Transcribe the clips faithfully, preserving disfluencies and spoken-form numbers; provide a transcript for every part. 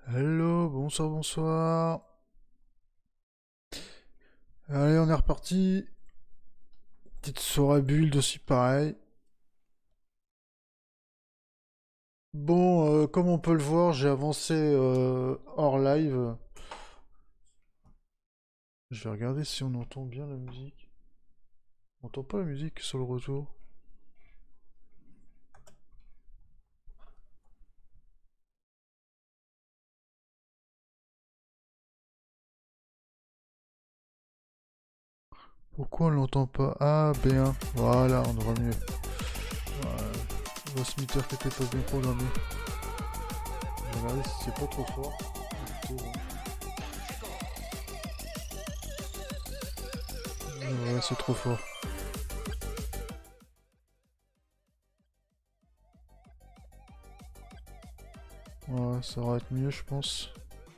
Hello, bonsoir, bonsoir. Allez, on est reparti. Petite soirée build aussi, pareil. Bon, euh, comme on peut le voir, j'ai avancé euh, hors live. Je vais regarder si on entend bien la musique. On entend pas la musique sur le retour. Pourquoi on l'entend pas? Ah, B un. Voilà, on aura mieux. Voilà. Transmitter qui était pas bien programmé. Je vais regarder si c'est pas trop fort. Écoutez, ouais. Ouais, c'est trop fort. Ouais, ça va être mieux, je pense.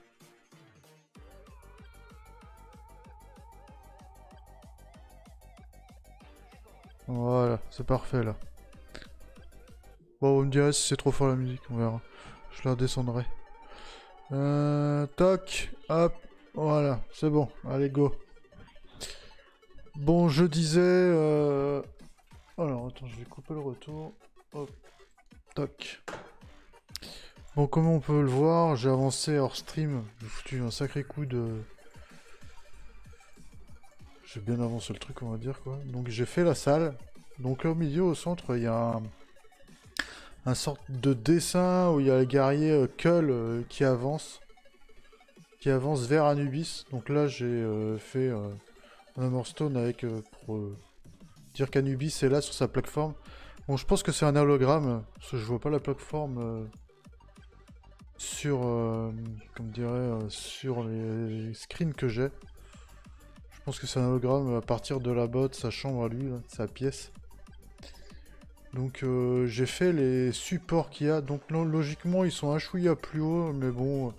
Voilà, c'est parfait là. Bon, vous me direz si c'est trop fort la musique, on verra. Je la redescendrai. Euh, toc, hop, voilà, c'est bon, allez go. Bon, je disais... Euh... Alors, attends, je vais couper le retour. Hop, toc. Bon, comme on peut le voir, j'ai avancé hors stream. J'ai foutu un sacré coup de... J'ai bien avancé le truc, on va dire, quoi. Donc j'ai fait la salle. Donc là, au milieu, au centre, il y a un... un sorte de dessin où il y a le guerrier euh, Kull euh, qui avance. Qui avance vers Anubis. Donc là, j'ai euh, fait euh, un Hammerstone avec euh, pour euh, dire qu'Anubis est là sur sa plateforme. Bon, je pense que c'est un hologramme, parce que je vois pas la plateforme euh, sur, euh, comme dirait, euh, sur les, les screens que j'ai. Je pense que c'est un hologramme à partir de là-bas, de sa chambre à lui, là, de sa pièce. Donc euh, j'ai fait les supports qu'il y a. Donc lo- logiquement, ils sont un chouïa plus haut, mais bon...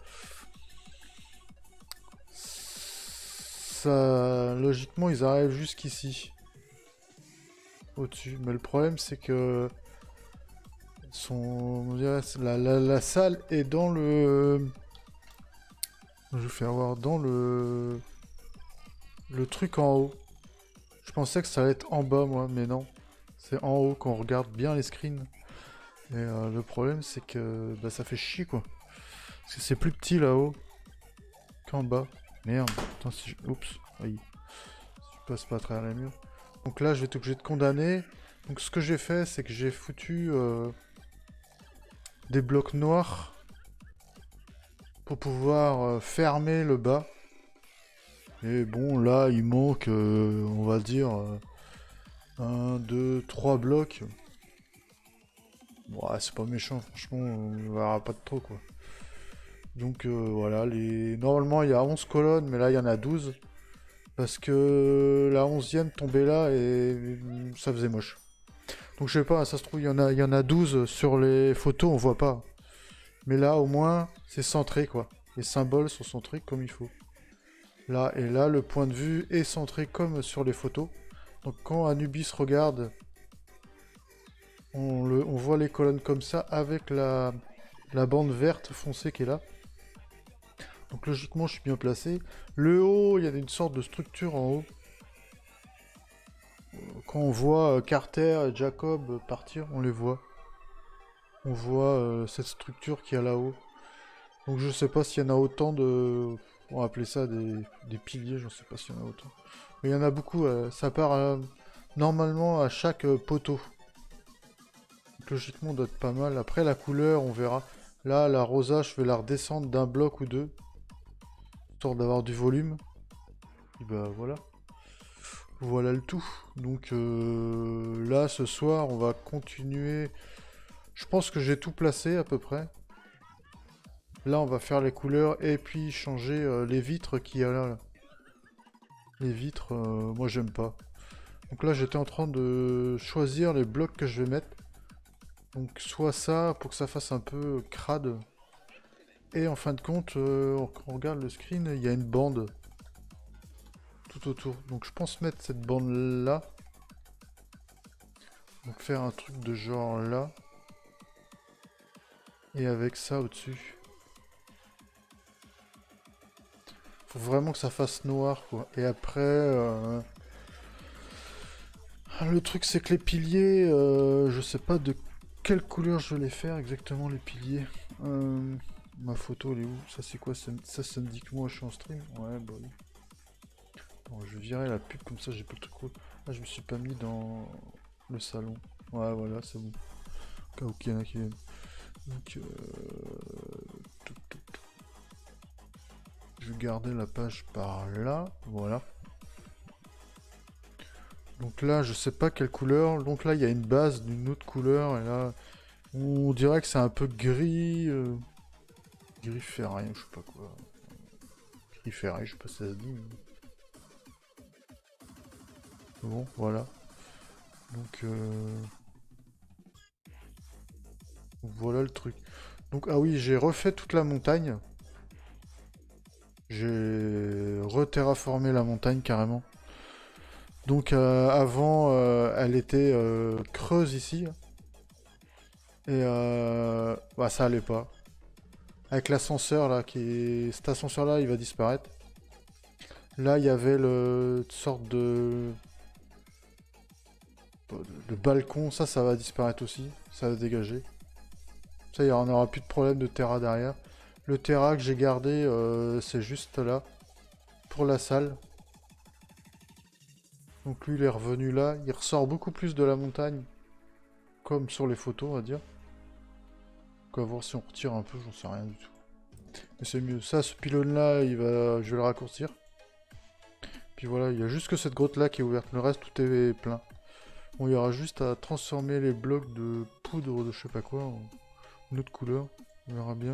Ça, logiquement, ils arrivent jusqu'ici, au-dessus. Mais le problème, c'est que son, on dirait, la, la, la salle est dans le... Je vais faire voir dans le... Le truc en haut. Je pensais que ça allait être en bas, moi, mais non. C'est en haut qu'on regarde bien les screens. Et euh, le problème, c'est que bah, ça fait chier, quoi. Parce que c'est plus petit là-haut qu'en bas. Merde. Attends, si je... Oups. Oui. Si je passe pas à travers les murs. Donc là, je vais être obligé de condamner. Donc ce que j'ai fait, c'est que j'ai foutu euh, des blocs noirs pour pouvoir euh, fermer le bas. Et bon, là, il manque, euh, on va dire, euh, un, deux, trois blocs. Bon, ouais, c'est pas méchant, franchement, on verra pas de trop, quoi. Donc euh, voilà, les... normalement, il y a onze colonnes, mais là, il y en a douze. Parce que la onzième tombait là et mm, ça faisait moche. Donc je sais pas, ça se trouve, il y en a, il y en a douze sur les photos, on voit pas. Mais là, au moins, c'est centré, quoi. Les symboles sont centrés comme il faut. Là et là, le point de vue est centré comme sur les photos. Donc quand Anubis regarde, on, le, on voit les colonnes comme ça avec la, la bande verte foncée qui est là. Donc logiquement, je suis bien placé. Le haut, il y a une sorte de structure en haut. Quand on voit euh, Carter et Jacob partir, on les voit. On voit euh, cette structure qui est là-haut. Donc je sais pas s'il y en a autant de... On va appeler ça des, des piliers, je sais pas s'il y en a autant. Mais il y en a beaucoup, euh, ça part euh, normalement à chaque euh, poteau. Donc, logiquement, on doit être pas mal. Après, la couleur, on verra. Là, la rosa, je vais la redescendre d'un bloc ou deux. Histoire d'avoir du volume. Et bah voilà. Voilà le tout. Donc euh, là, ce soir, on va continuer. Je pense que j'ai tout placé à peu près. Là, on va faire les couleurs et puis changer euh, les vitres qu'il y a là. là. Les vitres, euh, moi, j'aime pas. Donc là, j'étais en train de choisir les blocs que je vais mettre. Donc soit ça, pour que ça fasse un peu crade. Et en fin de compte, euh, quand on regarde le screen, il y a une bande tout autour. Donc je pense mettre cette bande là. Donc faire un truc de genre là. Et avec ça au-dessus. Faut vraiment que ça fasse noir, quoi. Et après, euh, le truc c'est que les piliers, euh, je sais pas de quelle couleur je vais les faire exactement les piliers. Euh, ma photo elle est où? Ça c'est quoi? Ça, ça, ça me dit que moi je suis en stream? Ouais, bah oui. Bon, je vais virer la pub comme ça j'ai pas le truc. Ah, je me suis pas mis dans le salon. Ouais, voilà, c'est bon. Au cas où il y en a qui viennent. Donc, euh... tout, tout, tout. Je vais garder la page par là. Voilà. Donc là, je sais pas quelle couleur. Donc là, il y a une base d'une autre couleur. Et là, on dirait que c'est un peu gris. Euh... Gris ferré, je sais pas quoi. Gris ferré, je sais pas si ça se dit. Mais... Bon, voilà. Donc, euh... voilà le truc. Donc, ah oui, j'ai refait toute la montagne. J'ai reterraformé la montagne carrément. Donc euh, avant, euh, elle était euh, creuse ici. Et euh, bah, ça allait pas. Avec l'ascenseur là, qui est... cet ascenseur là, il va disparaître. Là, il y avait le une sorte de... de balcon. Ça, ça va disparaître aussi. Ça va dégager. Ça, il n'y aura plus de problème de terra derrière. Le terra que j'ai gardé, euh, c'est juste là. Pour la salle. Donc lui, il est revenu là. Il ressort beaucoup plus de la montagne. Comme sur les photos, on va dire. Donc à voir si on retire un peu, j'en sais rien du tout. Mais c'est mieux. Ça, ce pylône-là, il va... je vais le raccourcir. Puis voilà, il y a juste que cette grotte-là qui est ouverte. Le reste, tout est plein. Bon, il y aura juste à transformer les blocs de poudre de je sais pas quoi en une autre couleur. On verra bien.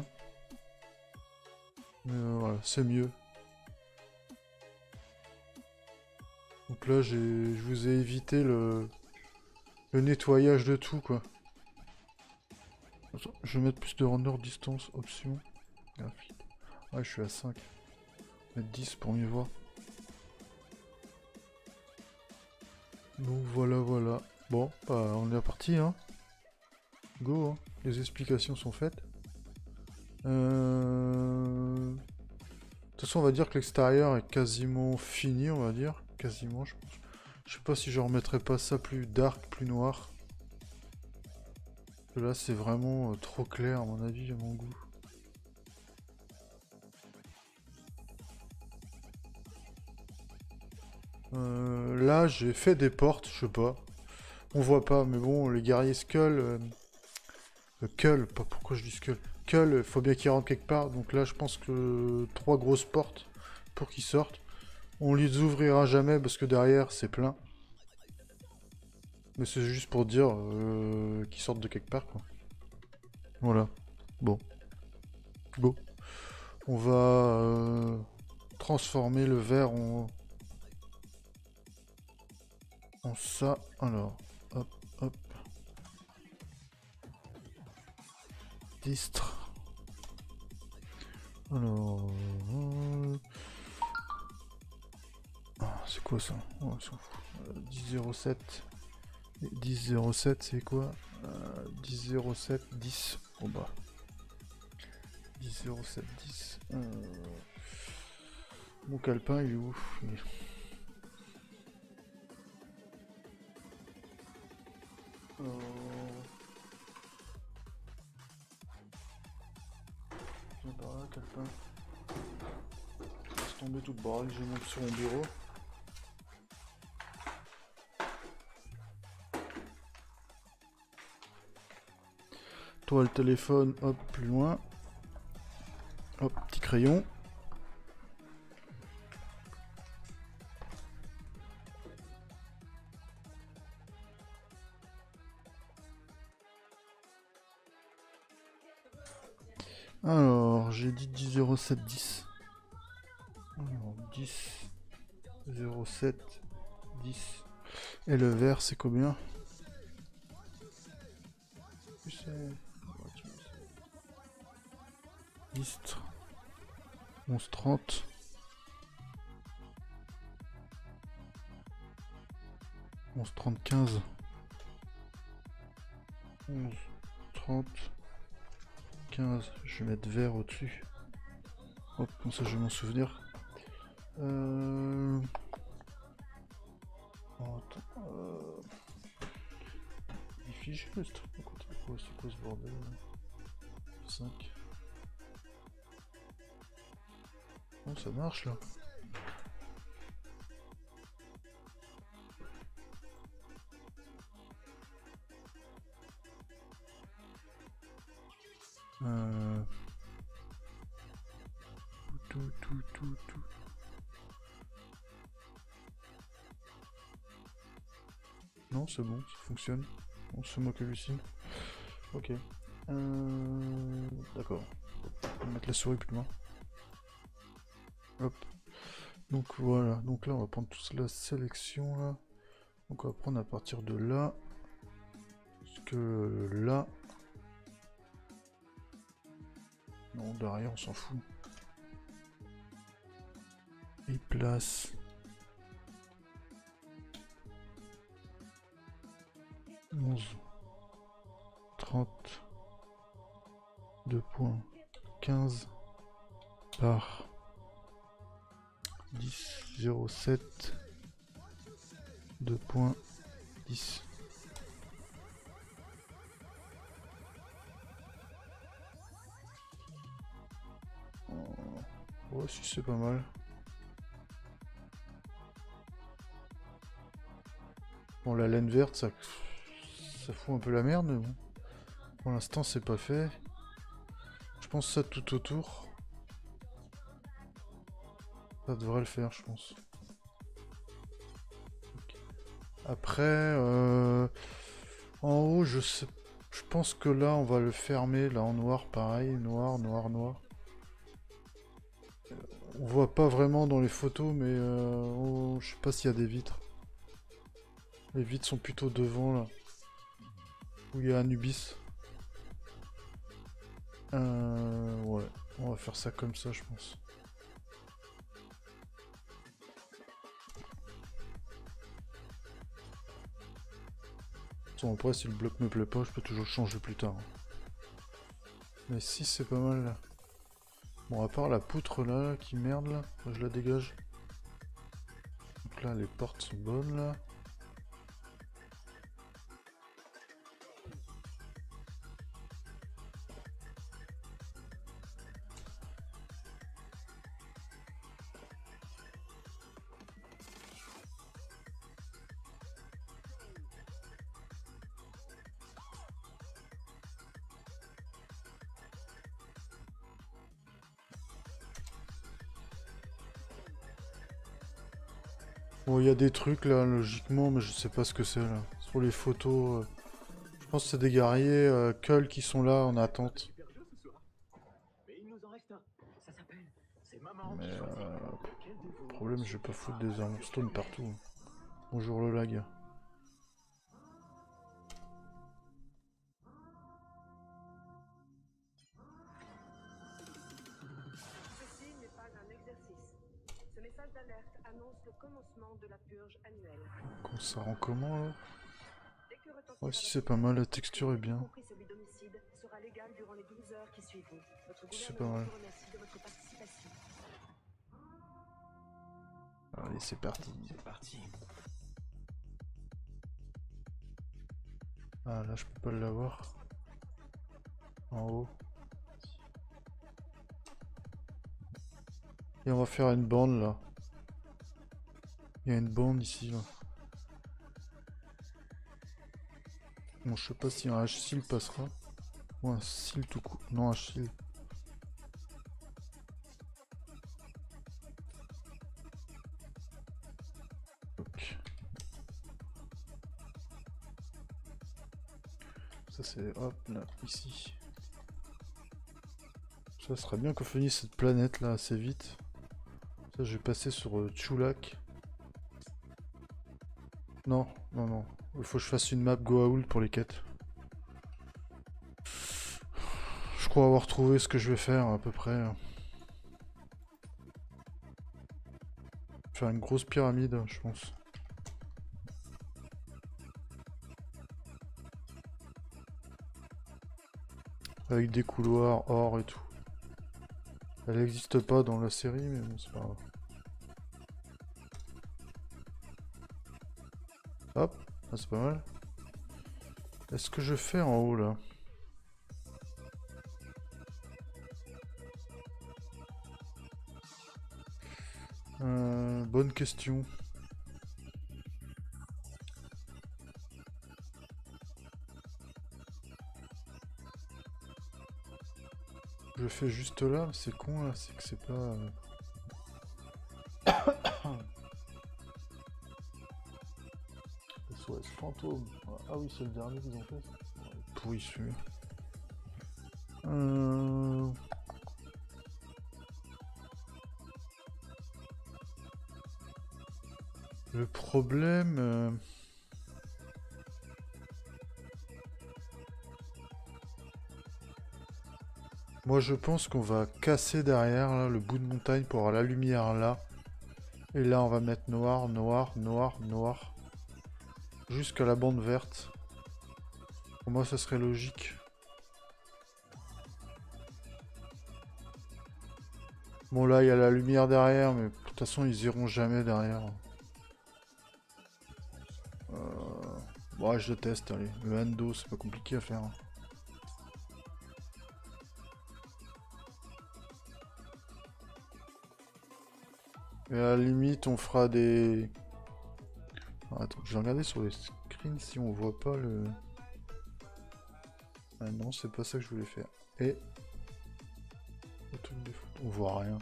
Mais euh, voilà, c'est mieux. Donc là, j'ai, je vous ai évité le... le nettoyage de tout, quoi. Attends, je vais mettre plus de render distance, option. Graphique. Ouais, je suis à cinq. Mettre dix pour mieux voir. Donc voilà, voilà. Bon, bah, on est parti, hein. Go, hein. Les explications sont faites. Euh... De toute façon, on va dire que l'extérieur est quasiment fini, on va dire. Quasiment, je pense. Je sais pas si je remettrai pas ça plus dark, plus noir. Parce que là, c'est vraiment euh, trop clair, à mon avis, à mon goût. Euh, là, j'ai fait des portes, je sais pas. On voit pas, mais bon, les guerriers Skull... Euh... Euh, Kull, pas pourquoi je dis Skull. Kull, il faut bien qu'il rentre quelque part. Donc là, je pense que trois grosses portes pour qu'ils sortent. On les ouvrira jamais parce que derrière, c'est plein. Mais c'est juste pour dire euh, qu'ils sortent de quelque part, quoi. Voilà. Bon. Go. On va euh, transformer le verre en... en ça. Alors, hop, hop. Distre. Alors... Euh... Ah, c'est quoi ça? Oh, on s'en fout. Euh, dix zéro sept. dix zéro sept, c'est quoi? euh, dix zéro sept, dix. Oh bah. dix zéro sept, dix. Euh... Mon calepin, il est où? Il est... Euh... Viens par là, calepin. Laisse tomber tout le bordel que j'ai monté sur mon bureau. Toi, le téléphone, hop, plus loin. Hop, petit crayon. Alors, j'ai dit dix zéro sept dix. Alors, dix zéro sept dix. Et le vert, c'est combien? Distre. onze trente. onze trente quinze. onze trente quinze. Je vais mettre vert au-dessus. Hop, comme ça je vais m'en souvenir. Euh... Oh, attends. Euh... Il est figé le truc. C'est quoi, c'est quoi ce bordel là? cinq. Oh, ça marche là. Euh... Tout, tout, tout, tout. Non, c'est bon, ça fonctionne. On se moque hallucine. Ok. Euh... D'accord. On va mettre la souris plus loin. Hop. Donc voilà. Donc là, on va prendre toute la sélection là. Donc on va prendre à partir de là. Parce que là. Non, derrière, on s'en fout. Et place. onze. trente. deux points. quinze. Par. dix. zéro sept. deux points. dix. Ouais, si c'est pas mal. Bon, la laine verte, ça, ça fout un peu la merde, mais bon. Pour l'instant, c'est pas fait. Je pense ça tout autour. Ça devrait le faire, je pense. Okay. Après, euh, en haut, je sais, je pense que là, on va le fermer, là en noir, pareil, noir, noir, noir. On voit pas vraiment dans les photos, mais euh, oh, je sais pas s'il y a des vitres. Les vitres sont plutôt devant là. Où il y a Anubis. Euh, ouais, on va faire ça comme ça, je pense. Bon, après, si le bloc me plaît pas, je peux toujours changer plus tard. Mais si, c'est pas mal là. Bon, à part la poutre là, qui merde là, je la dégage. Donc là, les portes sont bonnes là. Bon, il y a des trucs là, logiquement, mais je sais pas ce que c'est là. Sur les photos, euh, je pense que c'est des guerriers euh, Cull qui sont là en attente. Mais euh, le problème, je vais pas foutre des armor stone partout. Bonjour le lag. Ceci n'est pas un exercice. Ce message d'alerte annonce le commencement de la purge annuelle. Donc, ça rend comment là? Ouais, si c'est pas mal, la texture est bien. C'est pas mal. Allez, c'est parti. C'est parti. Ah là, je peux pas l'avoir. En haut. Et on va faire une bande là. Il y a une bande ici là. Bon, je sais pas si un H-Seal passera. Ou un Seal tout court. Non, un Shield. Ok. Ça c'est hop là, ici. Ça serait bien qu'on finisse cette planète là assez vite. Ça, je vais passer sur euh, Chulak. Non, non, non. Il faut que je fasse une map Goa'uld pour les quêtes. Je crois avoir trouvé ce que je vais faire à peu près. Faire une grosse pyramide, je pense. Avec des couloirs or et tout. Elle n'existe pas dans la série, mais bon, c'est pas grave. Hop, ah, c'est pas mal. Est-ce que je fais en haut là? euh, Bonne question. Je fais juste là, c'est con là, c'est que c'est pas... euh, S O S fantôme. Ah oui, c'est le dernier qu'ils ont fait. Ouais, pourri celui-là. Euh... Le problème... euh, Moi je pense qu'on va casser derrière là, le bout de montagne pour avoir la lumière là. Et là on va mettre noir, noir, noir, noir. Jusqu'à la bande verte. Pour moi ça serait logique. Bon là il y a la lumière derrière mais de toute façon ils iront jamais derrière. Euh... Bon je teste, allez. Le Hando c'est pas compliqué à faire. Et à la limite, on fera des... Ah, attends, je vais regarder sur les screens si on voit pas le... Ah non, c'est pas ça que je voulais faire. Et... On voit rien.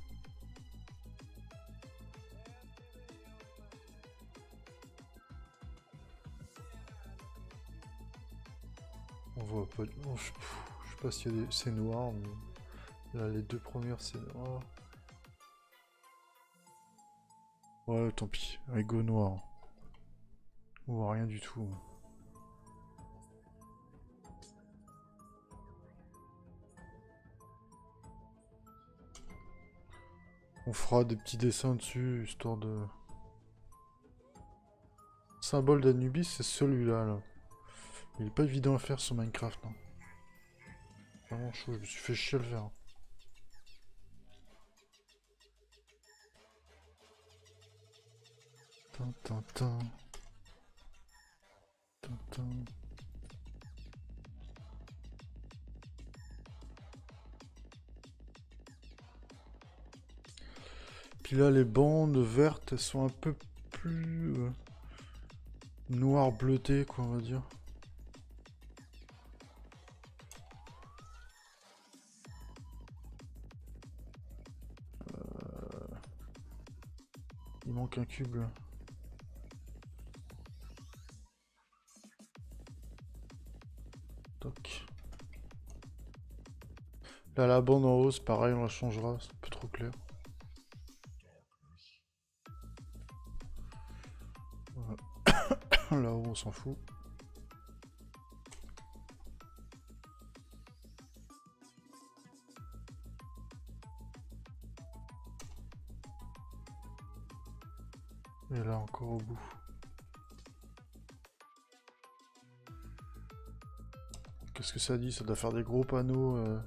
On voit pas... Oh, je... je sais pas s'il y a des... C'est noir, mais... Là, les deux premières, c'est noir. Ouais, tant pis. Avec go noir. On voit rien du tout. On fera des petits dessins dessus, histoire de... Symbole d'Anubis, c'est celui-là, là. Il est pas évident à faire sur Minecraft, non. Vraiment chaud, je me suis fait chier à le faire. Tin, tin, tin, tin. Puis là, les bandes vertes, elles sont un peu plus euh, noir bleuté, quoi, on va dire. Euh... Il manque un cube là. Toc. Là, la bande en rose, pareil, on la changera, c'est un peu trop clair. Voilà. Là-haut, on s'en fout. Et là, encore au bout. Qu'est-ce que ça dit? Ça doit faire des gros panneaux. Euh...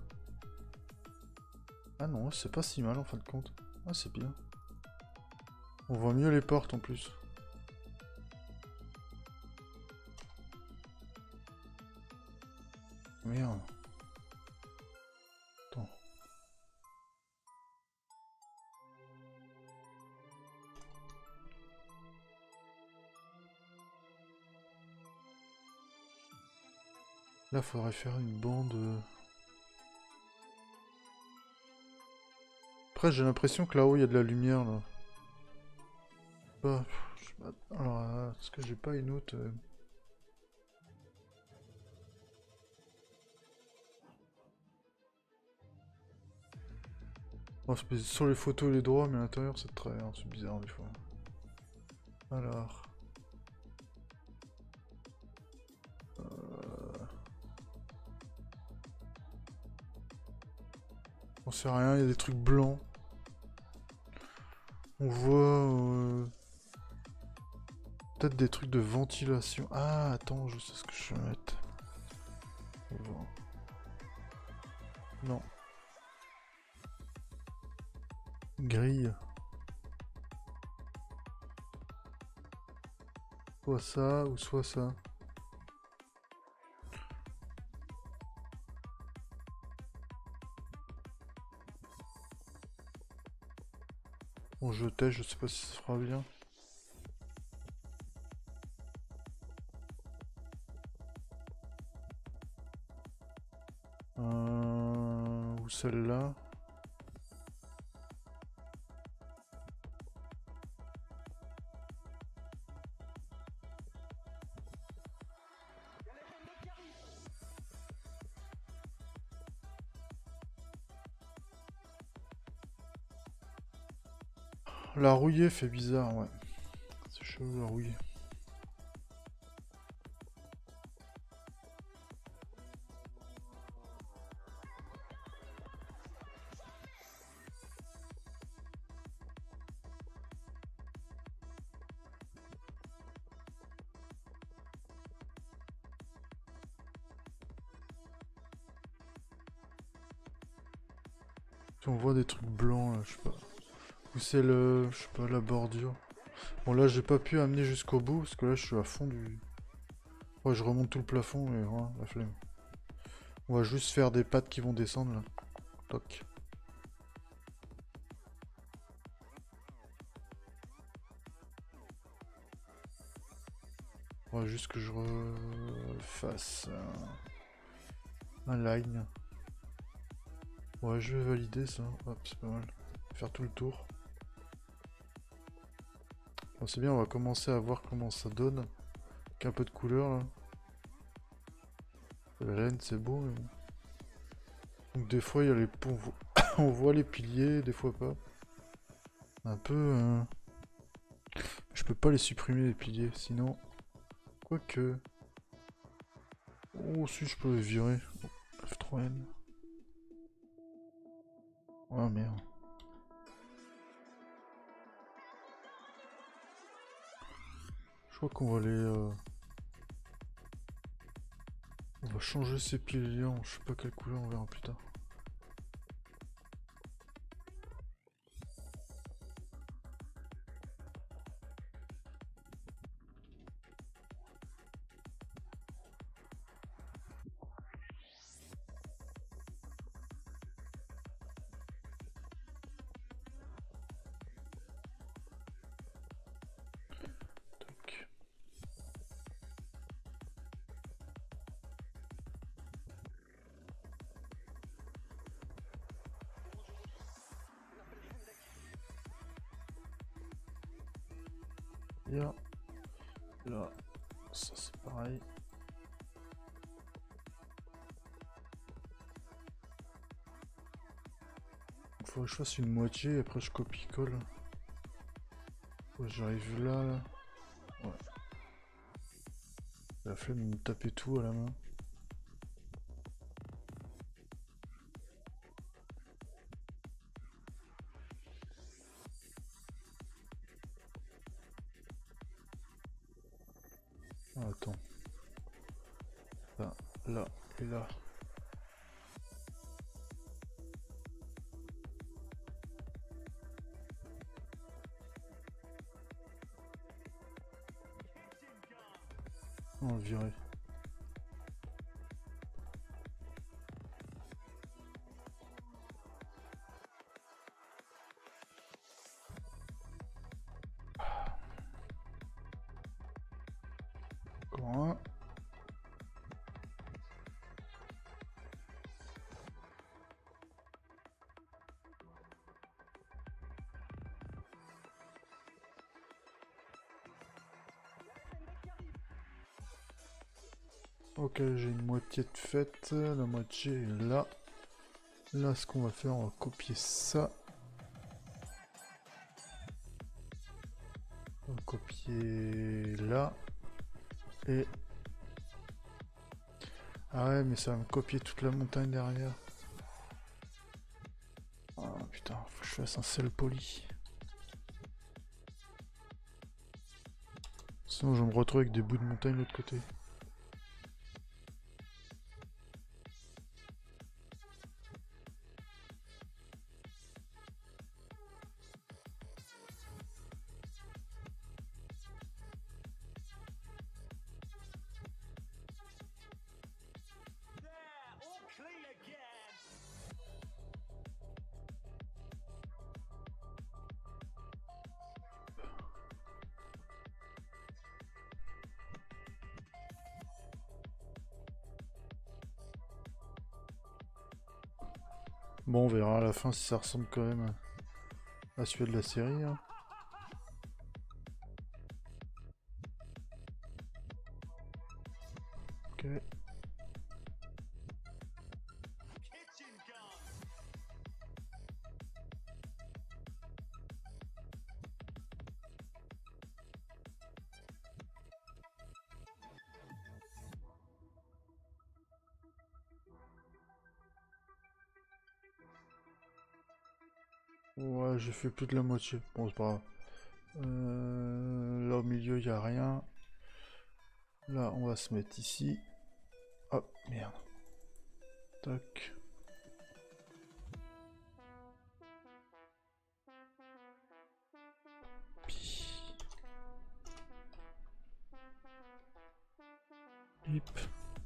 Ah non, c'est pas si mal en fin de compte. Ah, c'est bien. On voit mieux les portes en plus. Merde. Attends. Là, faudrait faire une bande... Après, j'ai l'impression que là-haut, il y a de la lumière, là. Bah, je... Alors, euh, est-ce que j'ai pas une autre... Euh... Oh, sur les photos, les droits, mais à l'intérieur, c'est très... C'est bizarre, des fois. Alors... Euh... On sait rien, il y a des trucs blancs. On voit... Euh... Peut-être des trucs de ventilation. Ah, attends, je sais ce que je vais mettre. On va voir. Non. Grille. Soit ça ou soit ça. Bon, je teste, je sais pas si ça fera bien. Euh... Ou celle-là. La rouillée fait bizarre, ouais. C'est chaud la rouillée. Si on voit des trucs blancs là, je sais pas. Ou c'est le... je sais pas, la bordure. Bon là j'ai pas pu amener jusqu'au bout parce que là je suis à fond du... Ouais, je remonte tout le plafond et voilà, la flemme. On va juste faire des pattes qui vont descendre là. Toc. On va juste que je refasse un, un line. Ouais, je vais valider ça. Hop, c'est pas mal. Faire tout le tour. Bon, c'est bien, on va commencer à voir comment ça donne. Avec un peu de couleur là. La laine, c'est beau, mais bon. Donc des fois, il y a les... on voit... on voit les piliers, des fois pas. Un peu... Euh... Je peux pas les supprimer les piliers, sinon... Quoique... Oh si, je peux les virer. F trois N. Oh merde. Je crois qu'on va les... Euh... On va changer ces piliers en je sais pas quelle couleur, on verra plus tard. Là, là, ça c'est pareil. Faut que je fasse une moitié et après je copie-colle. Ouais, j'arrive là, là. Ouais. La flemme de me taper tout à la main. Ah, attends. Là, là et là. On va le virer. Encore un. Ok, j'ai une moitié de faite, la moitié est là. Là, ce qu'on va faire, on va copier ça. On va copier là. Et... Ah ouais, mais ça va me copier toute la montagne derrière. Ah putain, faut que je fasse un sel poli. Sinon, je vais me retrouver avec des bouts de montagne de l'autre côté. Bon, on verra à la fin si ça ressemble quand même à celui de la série. Hein. Ok. Ouais, j'ai fait plus de la moitié. Bon, c'est pas grave. Euh, là au milieu, il n'y a rien. Là, on va se mettre ici. Oh, merde. Tac. Hip.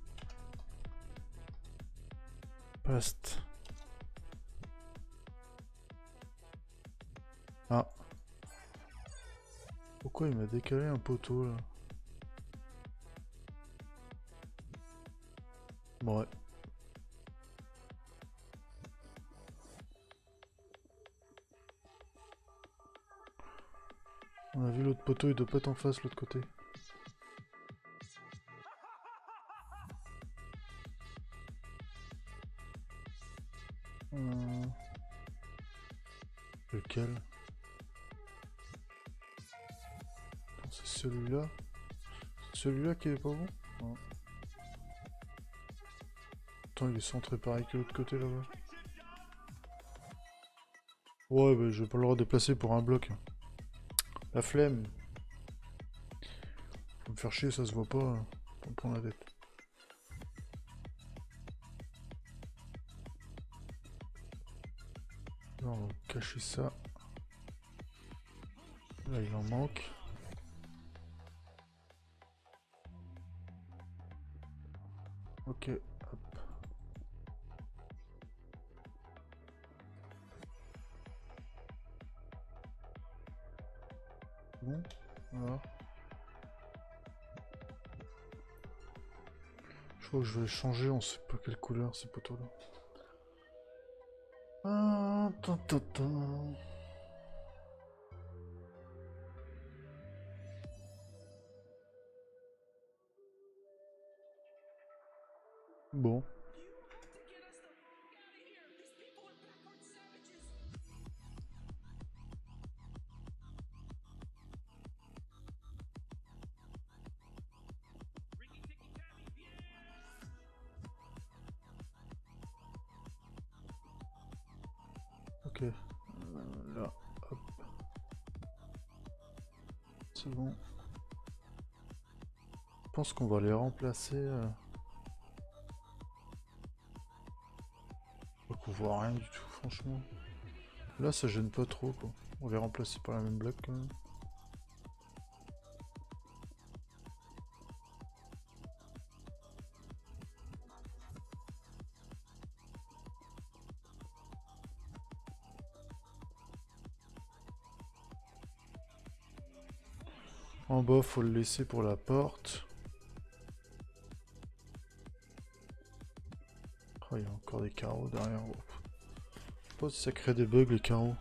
Paste. Ah. Pourquoi il m'a décalé un poteau là? Bon, ouais. On a vu l'autre poteau, il doit pas être en face l'autre côté. Euh... Lequel? C'est celui-là. Celui-là qui est pas bon? Ouais. Attends, il est centré pareil que l'autre côté là-bas. Ouais, bah je vais pas le redéplacer pour un bloc. La flemme. Faut me faire chier, ça se voit pas. Pour me prendre la tête. Là, on va cacher ça. Là, il en manque. Ok, hop. Bon, voilà. Je crois que je vais changer, on sait pas quelle couleur ces poteaux là. Ah, ta, ta, ta. Bon. Ok. Euh, là, hop. C'est bon. Je pense qu'on va les remplacer. Euh... On voit rien du tout, franchement. Là, ça gêne pas trop, quoi. On va les remplacer par la même bloc, quand même. En bas, faut le laisser pour la porte. Oh, il y a encore des carreaux derrière. Oh. Je sais pas si ça crée des bugs, les carreaux.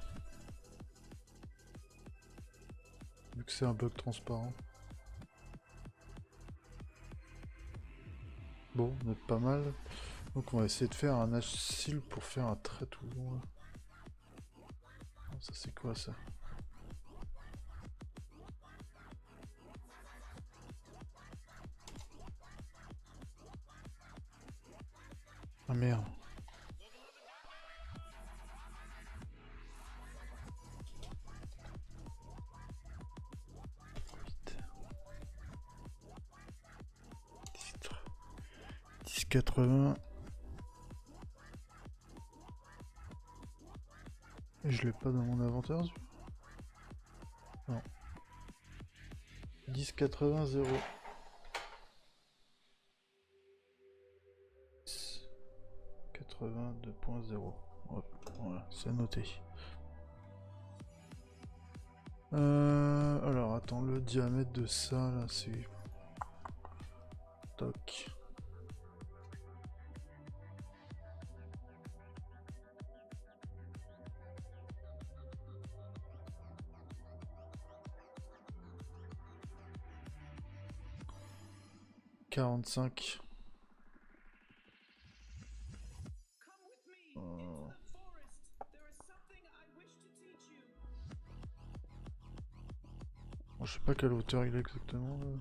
Vu que c'est un bug transparent. Bon, on est pas mal. Donc on va essayer de faire un H-seal pour faire un trait tout long. Là. Ça c'est quoi ça? Ah merde. dix quatre-vingts. Et je l'ai pas dans mon inventaire. Non. dix quatre-vingts zéro. quatre-vingt-deux point zéro. Voilà, c'est noté. Euh, alors attends, le diamètre de ça là c'est... Toc. quarante-cinq. Oh. Bon, je sais pas quelle hauteur il est exactement. Là.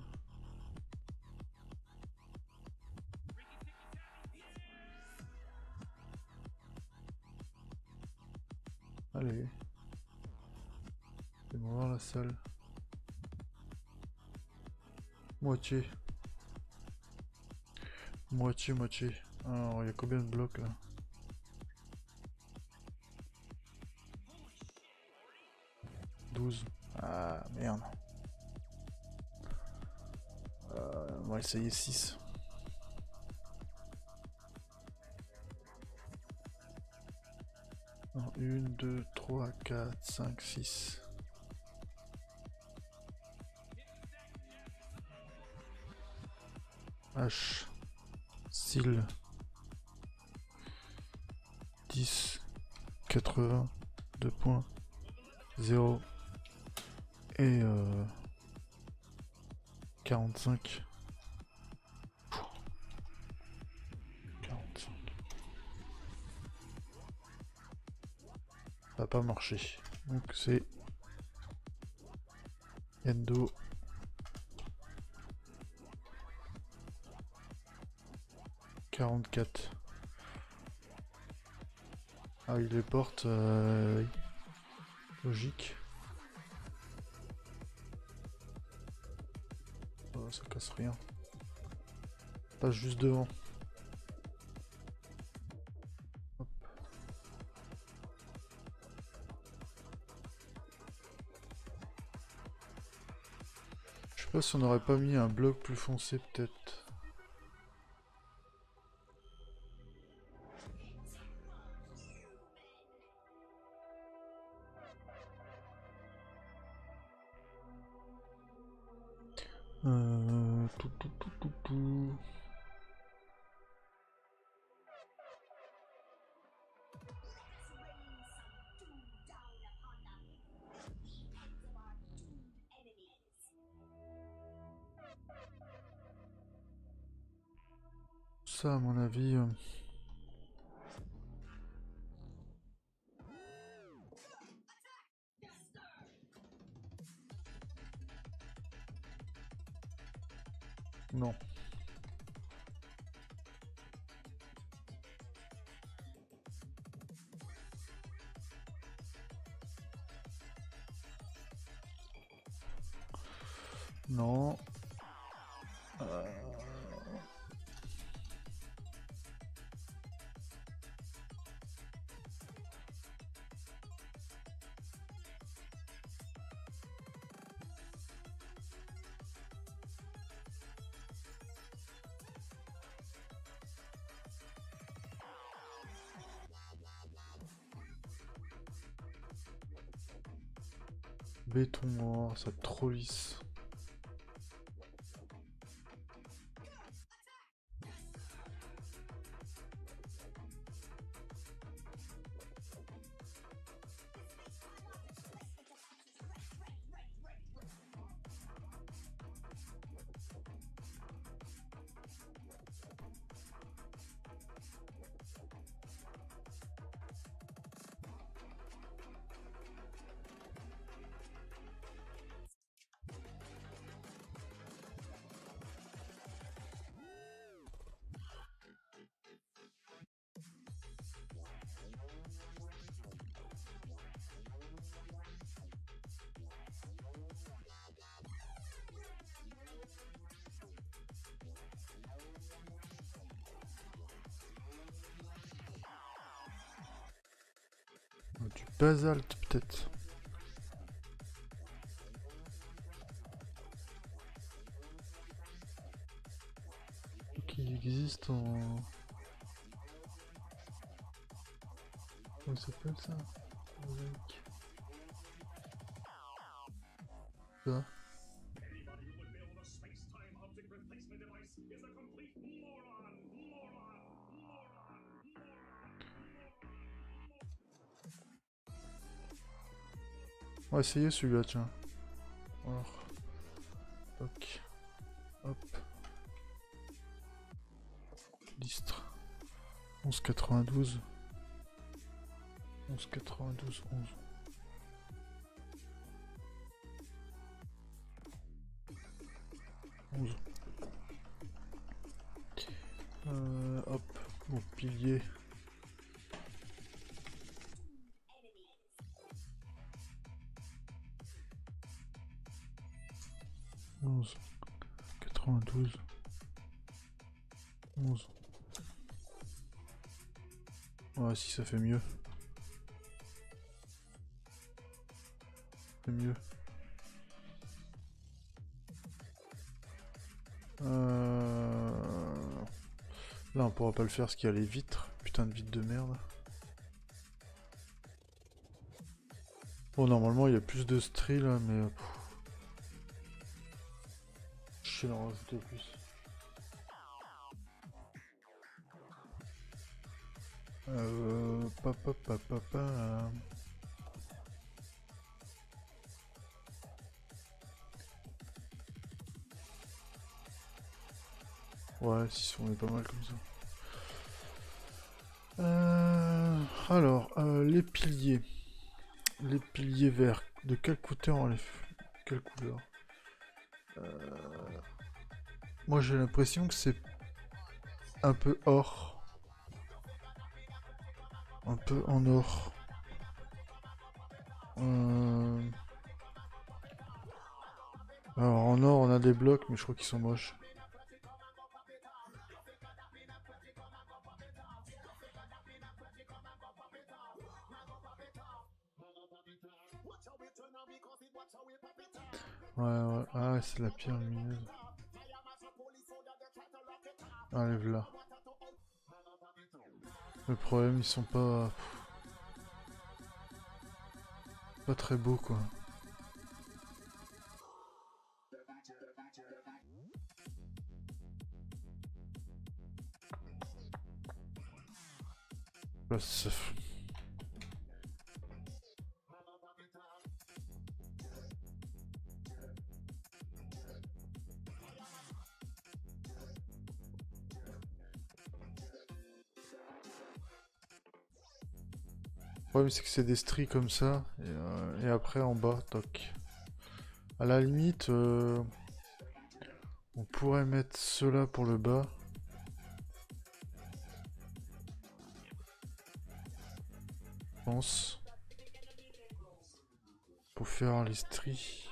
Allez. Fais-moi voir la salle. Moitié. Moitié, moitié. Alors, il y a combien de blocs là? douze. Ah, merde. Euh, on va essayer six. un, deux, trois, quatre, cinq, six. H. Style. dix. quatre-vingts. deux points. zéro. Et euh, quarante-cinq. quarante-cinq. Ça n'a pas marché. Donc c'est Endo. quarante-quatre. Ah oui, les portes, euh, logique. Oh, ça casse rien. Passe juste devant. Hop. Je sais pas si on n'aurait pas mis un bloc plus foncé peut-être. Euh, tout, tout, tout, tout, tout. Ça, à mon avis. Euh... Non. Non. Euh... Béton noir, ça trop lisse. Du basalte peut-être. Qui existe en... Comment ça s'appelle ça? Avec... Ça. On va essayer celui-là, tiens. Alors. Ok. Hop. onze quatre-vingt-douze. onze quatre-vingt-douze, onze. onze. Euh, hop, mon pilier. onze, quatre-vingt-douze, onze. Ouais, si ça fait mieux. C'est mieux. Euh... Là, on pourra pas le faire parce qu'il y a les vitres. Putain de vitres de merde. Bon, normalement, il y a plus de stries là, mais... Je sais d'en rajouter plus. Euh... Papa, papa, papa... Ouais, si on est pas mal comme ça. Euh... Alors, euh, les piliers. Les piliers verts. De quelle couleur on les fait? Quelle couleur? euh... Moi j'ai l'impression que c'est un peu or. Un peu en or. Euh... Alors en or on a des blocs mais je crois qu'ils sont moches. Ouais ouais, ah c'est la pierre lumineuse. Enlève là. Le problème ils sont pas... Pas très beaux quoi. Là, ça... Le problème c'est que c'est des stries comme ça, et, euh, et après en bas, toc. À la limite, euh, on pourrait mettre cela pour le bas. Je pense. Pour faire les stries.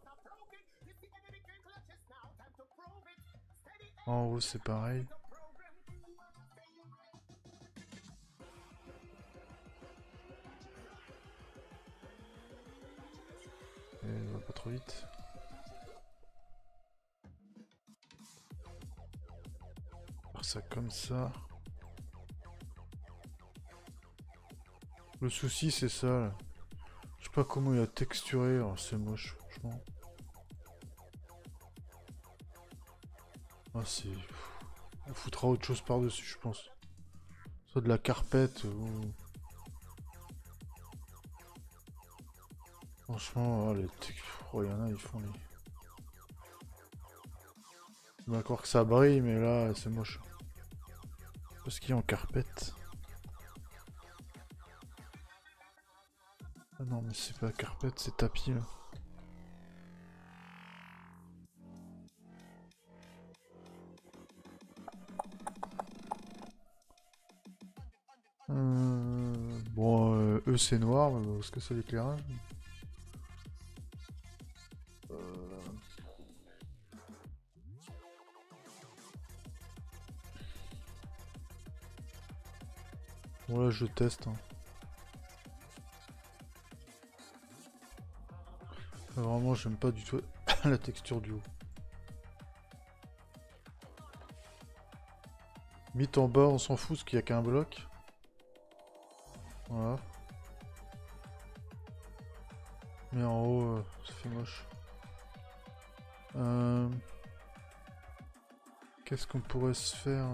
En haut c'est pareil. Et va pas trop vite. Faire ça comme ça. Le souci c'est ça là. Je sais pas comment il a texturé, c'est moche franchement. Ah c'est... On foutra autre chose par dessus je pense. Soit de la carpette ou... Franchement, oh, les oh, il y en a, ils font les... Je vais croire que ça brille, mais là, c'est moche. Parce qu'il est en carpette. Ah non, mais c'est pas carpette, c'est tapis, là. Euh... Bon, euh, eux, c'est noir, mais est-ce que c'est l'éclairage? euh... Bon, là, je teste. Hein. Vraiment, j'aime pas du tout la texture du haut. Mythe en bas, on s'en fout, parce qu'il n'y a qu'un bloc. Voilà. Mais en haut, euh, ça fait moche. Euh... Qu'est-ce qu'on pourrait se faire?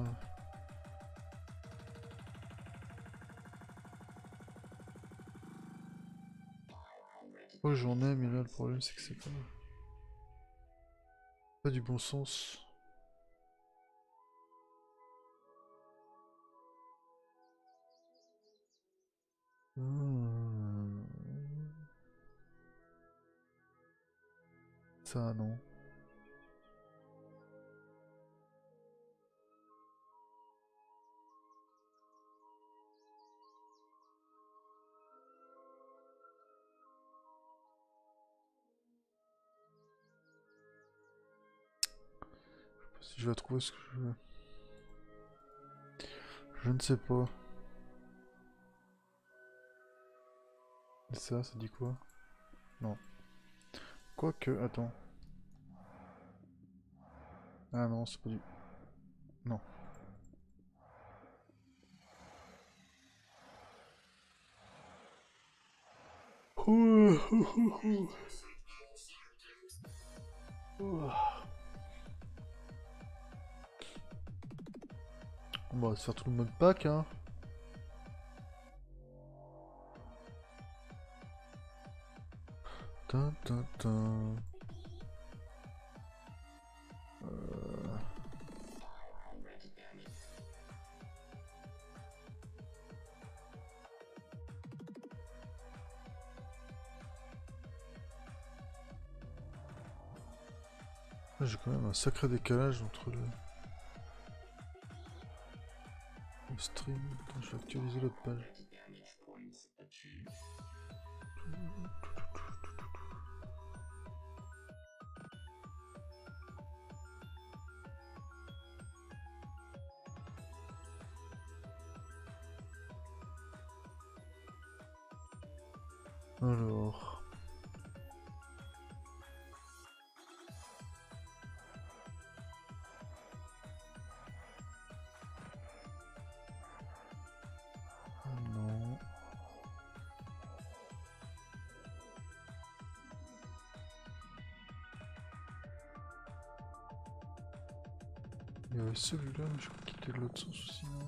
Oh, j'en ai, mais là, le problème, c'est que c'est pas... pas du bon sens. ça, non. Je sais pas si je vais trouver ce que je veux. Je ne sais pas. Et ça, ça dit quoi? Non. Quoique, attends. Ah non, c'est pas du... Non. Ouh, ouh, ouh, ouh. Ouh. On va se faire tout le mode pack, hein. Tin, tin, tin. Euh... J'ai quand même un sacré décalage entre le, le stream. Attends, je vais actualiser l'autre page. Alors... Non... Il y avait celui-là, mais je crois qu'il était de l'autre sens aussi, non?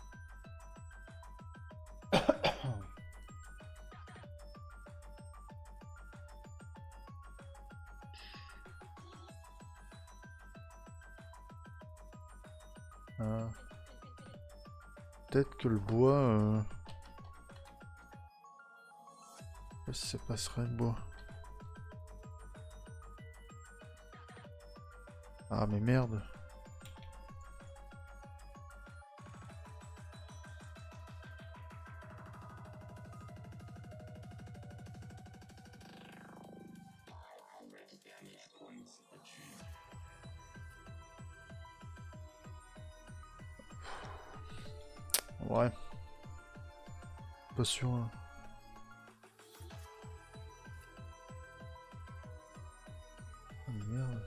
Ah. Peut-être que le bois... Euh... Je sais pas si ça passerait le bois. Ah mais merde. Ouais. Pas sûr. Hein. Oh merde.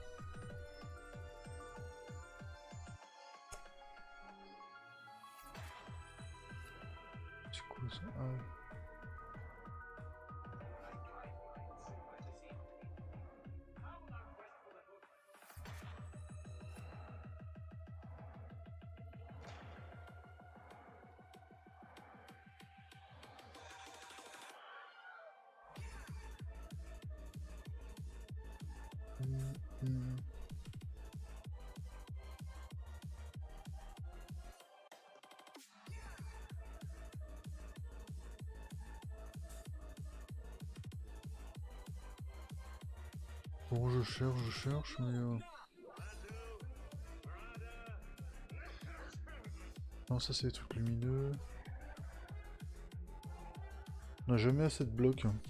C'est quoi ça? Ah ouais. Mmh, mmh. Bon, je cherche, je cherche, mais... Euh... Non, ça c'est des trucs lumineux. On n'a jamais assez de blocs. Hein.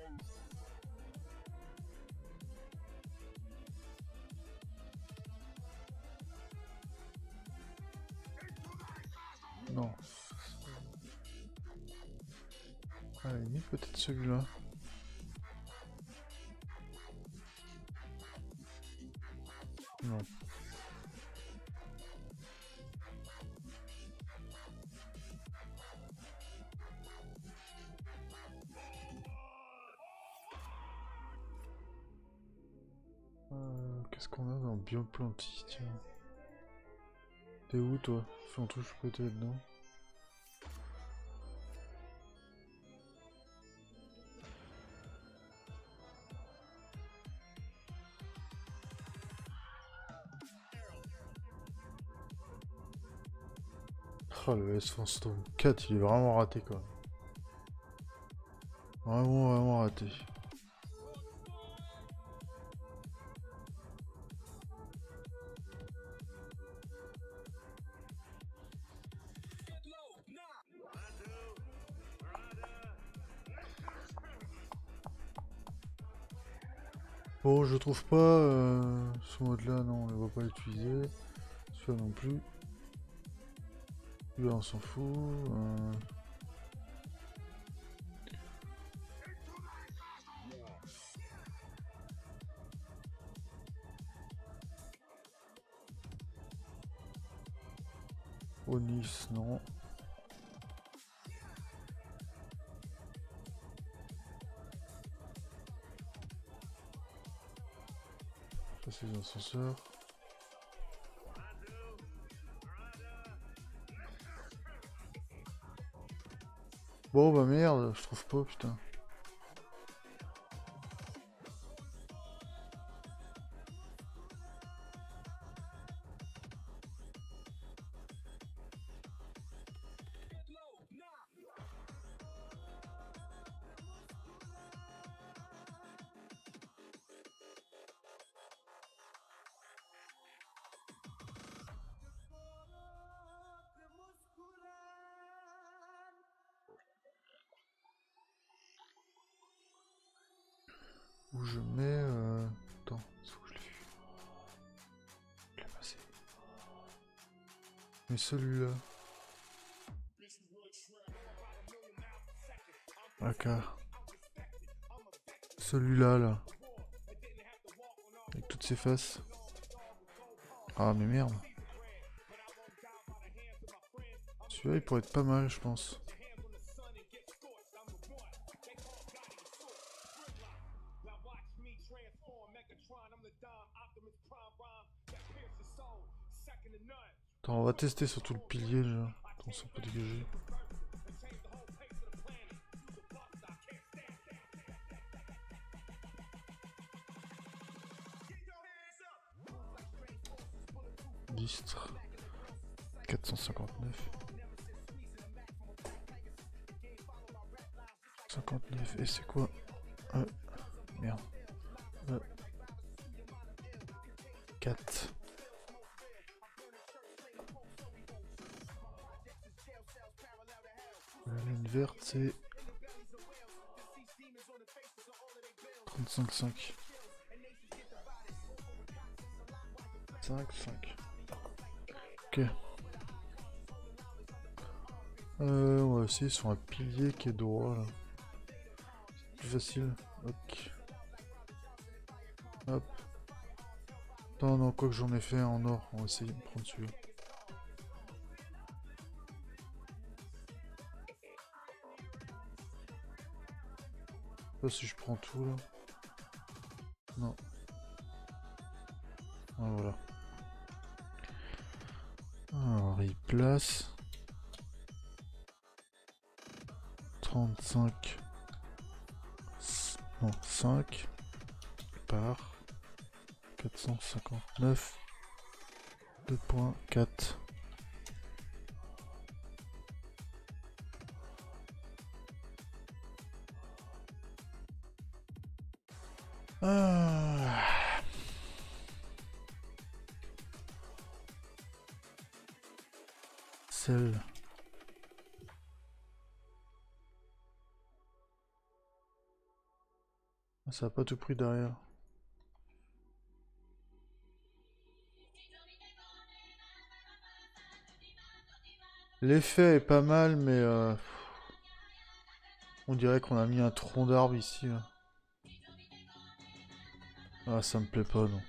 Non. À la limite, peut-être celui-là. Non. Euh, Qu'est-ce qu'on a dans Bioplanty, tiens. T'es où toi? Si on touche peut-être, non? Oh, le S-Storm quatre, il est vraiment raté quoi. Vraiment, vraiment raté. Bon, je trouve pas euh, ce mode-là, non, on ne va pas l'utiliser. Celui-là non plus. Celui-là, on s'en fout. Euh... Onis, non. Ça, c'est les ascenseurs. Bon, bah merde, je trouve pas, putain. Où je mets... Euh... Attends, c'est où je l'ai vu. Je l'ai passé. Mais celui-là. Ok. Celui-là, là. Avec toutes ses faces. Ah, mais merde. Celui-là, il pourrait être pas mal, je pense. Attends, on va tester sur tout le pilier déjà. Attends, ça peut dégager. Distre. quatre cent cinquante-neuf. cinquante-neuf. Et c'est quoi? euh, Merde. Euh, quatre. La ligne verte, c'est trente-cinq cinq. cinq, cinq. Ok. Euh, on va essayer sur un pilier qui est droit là. C'est plus facile. Ok. Hop. Non, non, quoi que j'en ai fait un en or. On va essayer de prendre celui-là. Je sais pas si je prends tout là. Non. Ah, voilà. Alors, il place. trente-cinq. Non, cinq. Par. quatre cent cinquante-neuf. deux point quatre. Ah. Celle. Ça a pas tout pris derrière. L'effet est pas mal, mais euh, on dirait qu'on a mis un tronc d'arbre ici. Là. Ah, ça me plaît pas, non.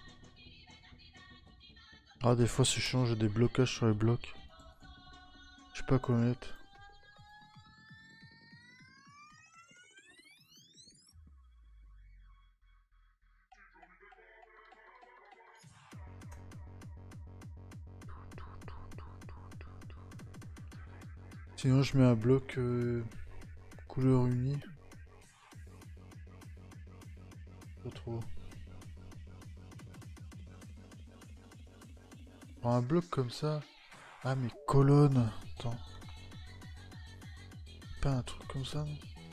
Ah, des fois, c'est chiant, j'ai des blocages sur les blocs. Je sais pas quoi mettre. Sinon, je mets un bloc euh, couleur unie. Pas trop. Alors, un bloc comme ça. Ah, mais colonne. Attends. Pas un truc comme ça, non?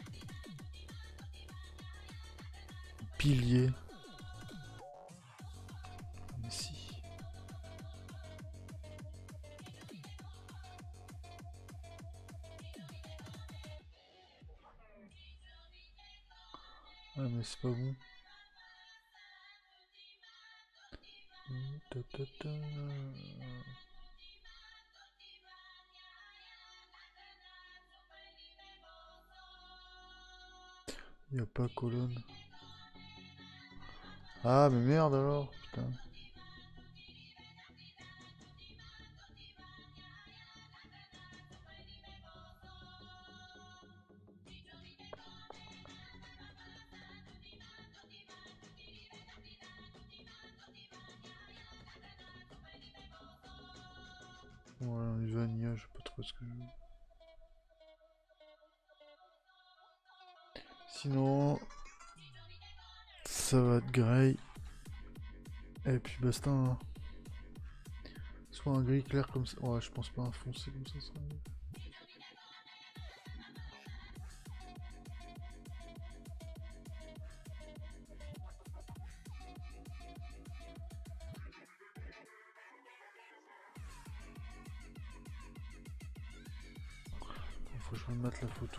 Pilier. Mais si. Ah, mais c'est pas bon. Ta, ta, ta. Y a pas colonne. Ah mais merde alors, putain. Voilà, on y va, Nia, je sais pas trop ce que je veux. Sinon, ça va être grey. Et puis basta. Hein. Soit un gris clair comme ça. Ouais, je pense pas un foncé comme ça. ça serait mieux. Faut que je me mette la photo.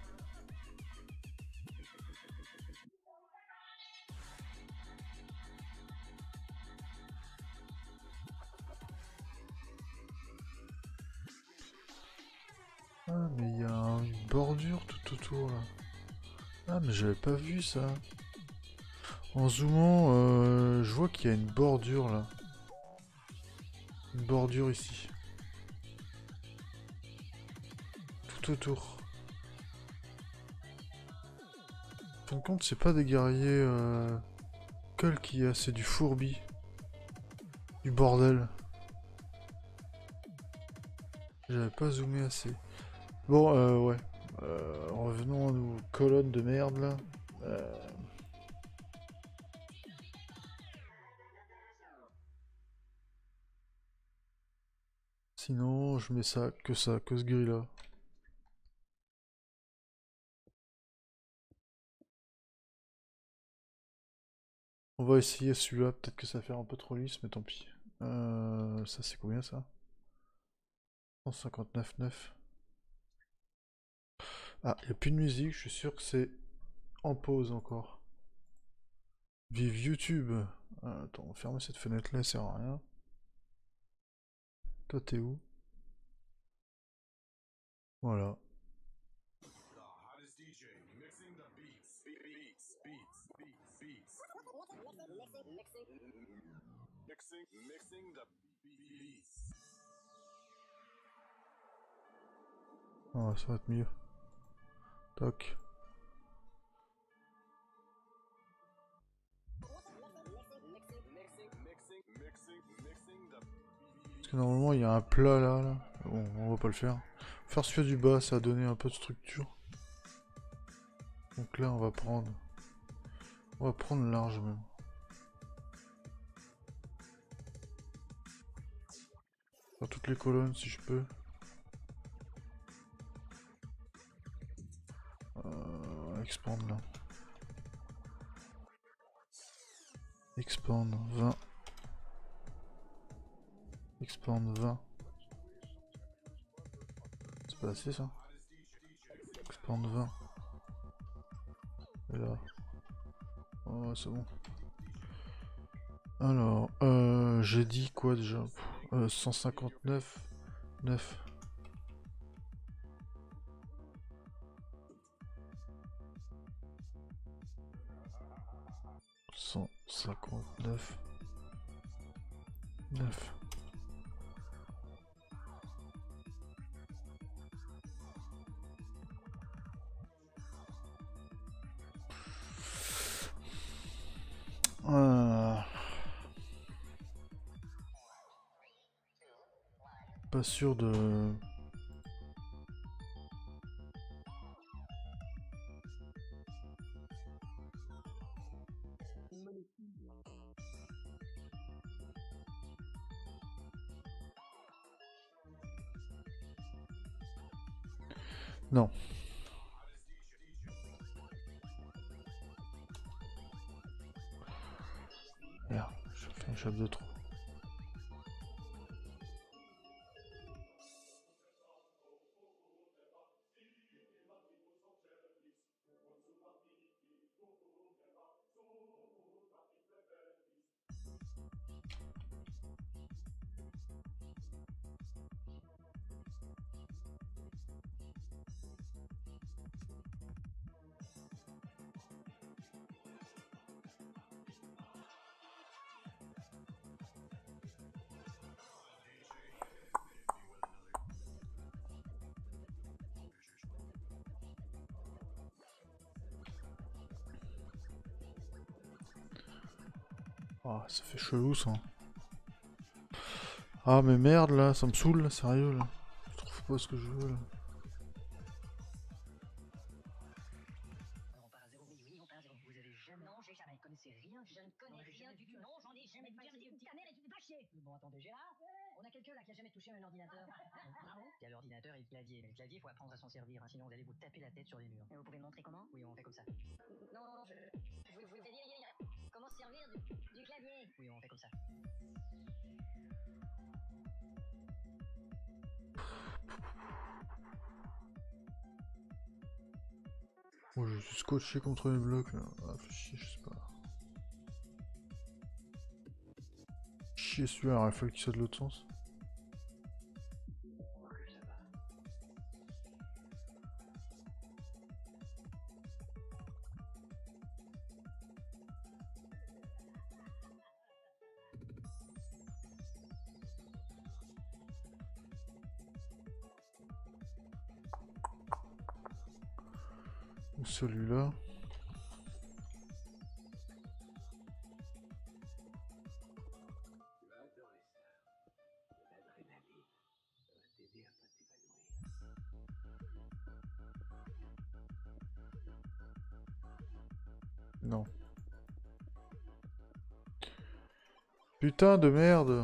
Ah mais il y a une bordure tout autour là. Ah mais j'avais pas vu ça. En zoomant, euh, je vois qu'il y a une bordure là. Une bordure ici. Tout autour. En fin de compte, c'est pas des guerriers euh, Cull qu'il y a, c'est du fourbi. Du bordel. J'avais pas zoomé assez. Bon, euh, ouais. Euh, revenons à nos colonnes de merde là. Euh... Sinon, je mets ça, que ça, que ce gris là. On va essayer celui-là, peut-être que ça va faire un peu trop lisse, mais tant pis. Euh, ça c'est combien ça? cent cinquante-neuf virgule neuf. Ah, il n'y a plus de musique, je suis sûr que c'est en pause encore. Vive YouTube. Ah, attends, on va fermer cette fenêtre là, ça sert à rien. Toi t'es où? Voilà. Ah, ça va être mieux. Toc. Parce que normalement il y a un plat là, là. Bon, on va pas le faire. Faire celui du bas, ça a donné un peu de structure. Donc là on va prendre. On va prendre large même. Faire toutes les colonnes si je peux. Euh, expand là. Expand vingt. Expand vingt. C'est pas assez ça? Expand vingt. Et là. Oh c'est bon. Alors, euh, j'ai dit quoi déjà? euh, cent cinquante-neuf neuf. cent cinquante-neuf neuf. Euh... Pas sûr de... Non. Merde, je fais un chef de trop. Ah, ça fait chelou ça. Ah mais merde là, ça me saoule là, sérieux là. Je trouve pas ce que je veux là. On part à zéro. Oui, oui, on part à zéro. Vous avez jamais. Non, j'ai jamais. Vous connaissez rien. Je ne connais rien du tout. Non, j'en ai jamais vu. Ta mère, tu fais pas chier. Bon, attendez, Gérard. On a quelqu'un là qui a jamais touché un ordinateur. Bravo. Il y a l'ordinateur et le clavier. Mais le clavier, il faut apprendre à s'en servir, hein, sinon vous allez vous taper la tête sur les murs. Et vous pouvez me montrer comment? Oui, on fait comme ça. Non, je. Je vous, je vous fais dire comment se servir du, du clavier. Oui, on fait comme ça. Moi je suis scotché contre les blocs là. Ah, fait chier, je sais pas. Chier celui-là, il faut qu'il soit de l'autre sens. Ou celui-là. Non. Putain de merde.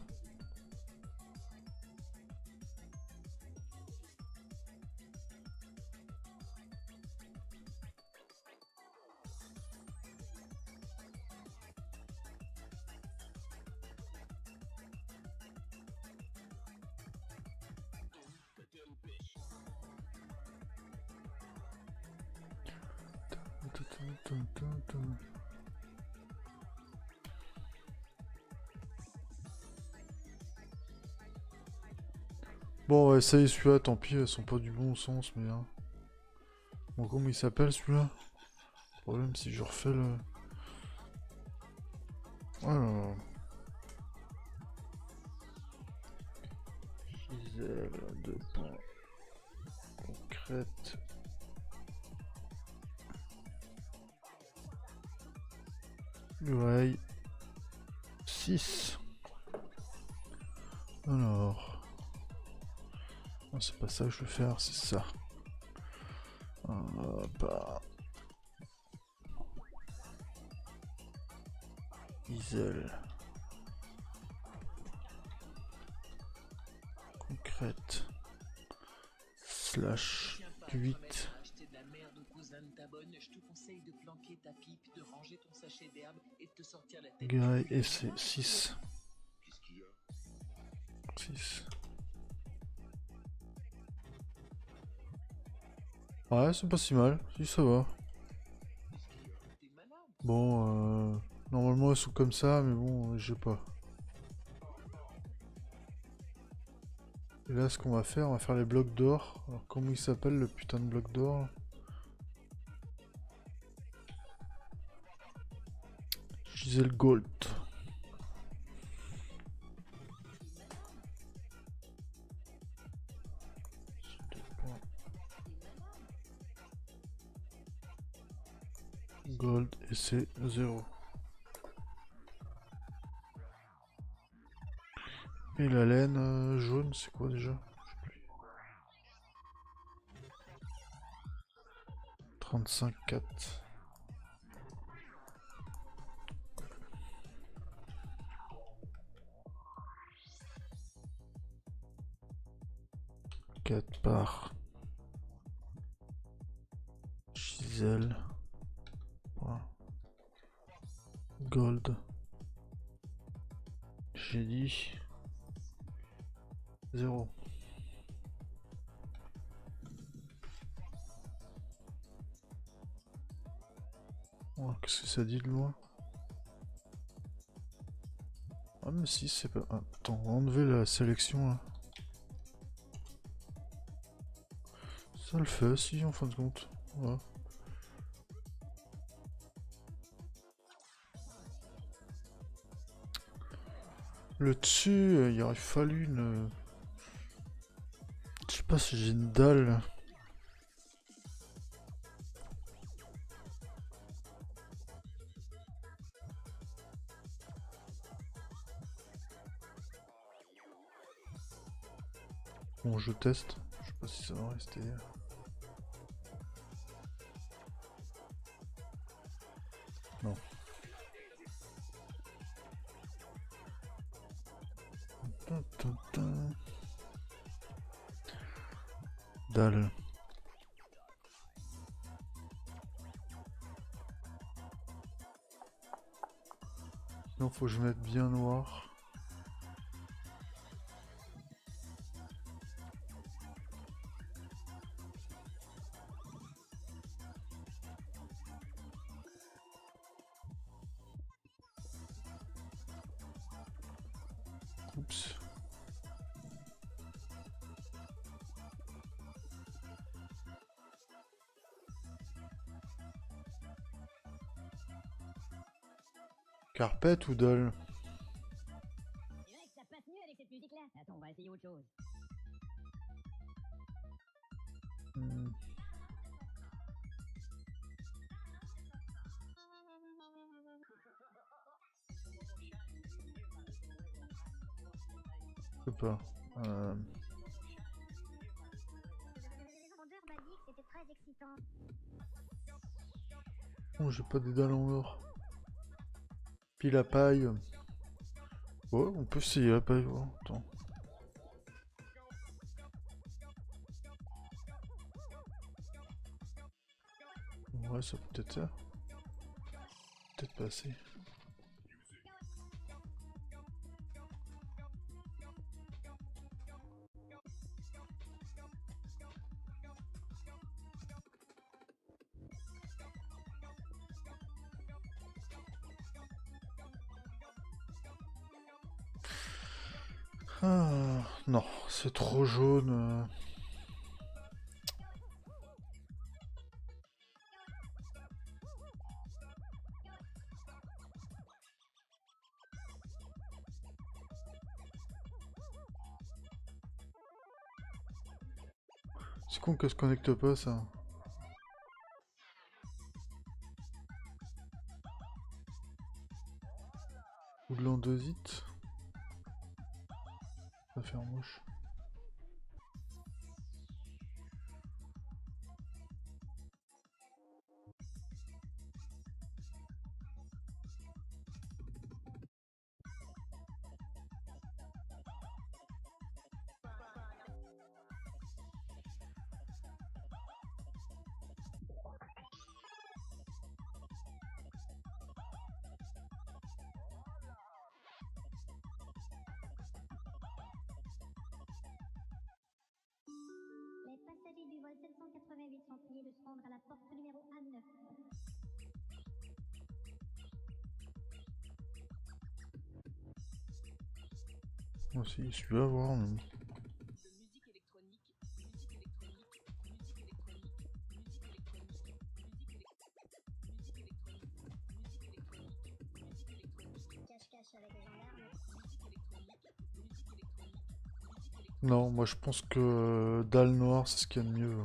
Bon, on va essayer celui-là, tant pis, elles sont pas du bon sens, mais... Hein. Bon, comment il s'appelle celui-là? Le problème, si je refais le... Alors... Gisèle, deux points... Concrète... L'oreille... six... Alors... Non, c'est pas ça que je veux faire, c'est ça. Euh, bah... Isole. Concrète. Slash huit. Guy et c'est six. six. Ouais, c'est pas si mal, si ça va. Bon, euh, normalement elles sont comme ça, mais bon, j'ai pas. Et là, ce qu'on va faire, on va faire les blocs d'or. Alors, comment il s'appelle le putain de bloc d'or? Gisèle Gold. Gold et c'est zéro. Et la laine euh, jaune, c'est quoi déjà? trente-cinq quatre. quatre par Gisèle. Gold. J'ai dit zéro. Oh, qu'est-ce que ça dit de loin? Ah mais si, c'est pas... Attends, on va enlever la sélection là. Ça le fait, si, en fin de compte. Ouais. Le dessus, il aurait fallu une... Je sais pas si j'ai une dalle. Bon, je teste. Je sais pas si ça va rester. Non. Dalle. Non, faut que je mette bien noir. Oups. Carpette ou dalle? C'est vrai que ça passe mieux avec cette musique-là. Attends, on va essayer autre chose. Hmm. Je sais pas. Euh... C'était très excitant. Oh, j'ai pas des dalles en or. Puis la paille. Ouais, on peut essayer la paille. Oh, attends. Ouais, ça peut être ça. Peut-être pas assez. Ah, non, c'est trop jaune. C'est con que ça se connecte pas ça. Ou de l'andésite. Ça va faire moche. Les passagers du vol sept cent quatre-vingt-huit sont priés de se rendre à la porte numéro A neuf. Moi aussi, je vais avoir. Mais... musique électronique, musique électronique, musique électronique, musique électronique, musique électronique, musique électronique, musique électronique, Cache-cache avec les gendarmes. musique électronique, musique électronique, musique Non, moi je pense que euh, dalle noire c'est ce qu'il y a de mieux.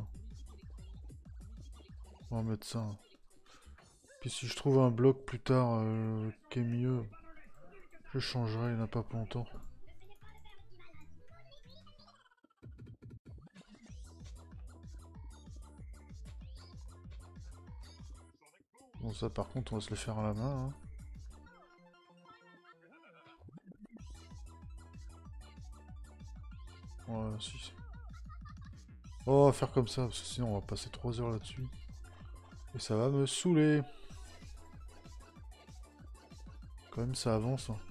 On va mettre ça. Puis si je trouve un bloc plus tard euh, qui est mieux, je changerai, il n'y en a pas pour longtemps. Bon ça par contre on va se le faire à la main. Hein. Ouais, si. Oh, on va faire comme ça, parce que sinon on va passer trois heures là-dessus. Et ça va me saouler. Quand même ça avance. Hein.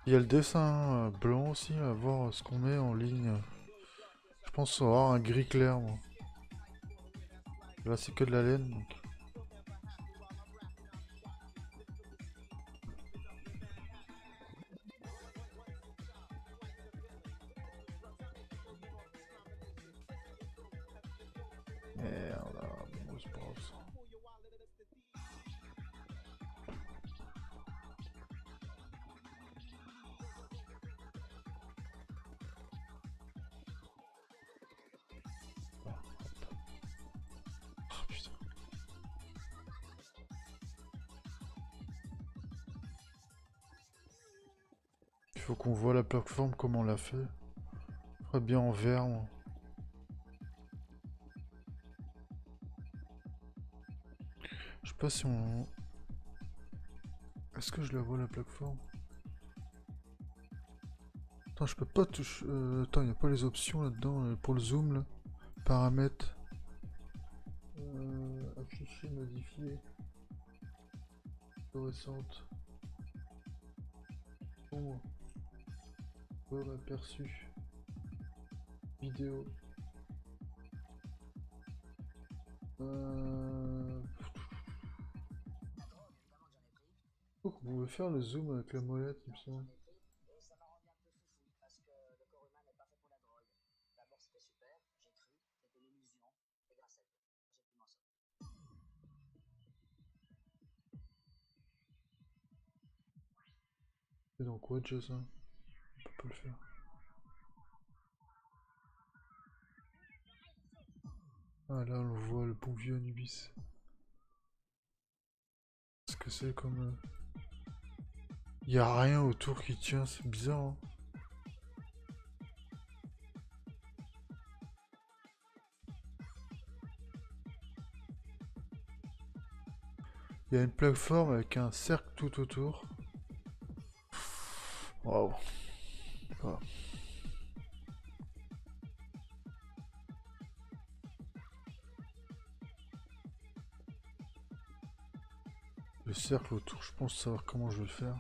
Il y a le dessin euh, blanc aussi, à voir ce qu'on met en ligne. Je pense avoir un gris clair, moi. Là, c'est que de la laine. Donc. Merde, bon, c'est pas grave ça. Oh, putain. Il faut qu'on voit la plateforme, comment on l'a fait. Très bien en vert, moi. Je sais pas si on... Est-ce que je la vois la plateforme? Attends, je peux pas toucher... Euh, attends, il n'y a pas les options là-dedans euh, pour le zoom, là. Paramètres. Euh, afficher, modifier. Fluorescente. Ombre. Web aperçu. Vidéo. Euh... Oh, vous pouvez faire le zoom avec la molette, il me semble. C'est dans quoi déjà ça? On peut pas le faire. Ah là on voit le bon vieux Anubis. Qu'est-ce que c'est comme... Euh... Y a rien autour qui tient, c'est bizarre hein. Il y a une plateforme avec un cercle tout autour. Waouh. Wow. Le cercle autour, je pense savoir comment je vais le faire.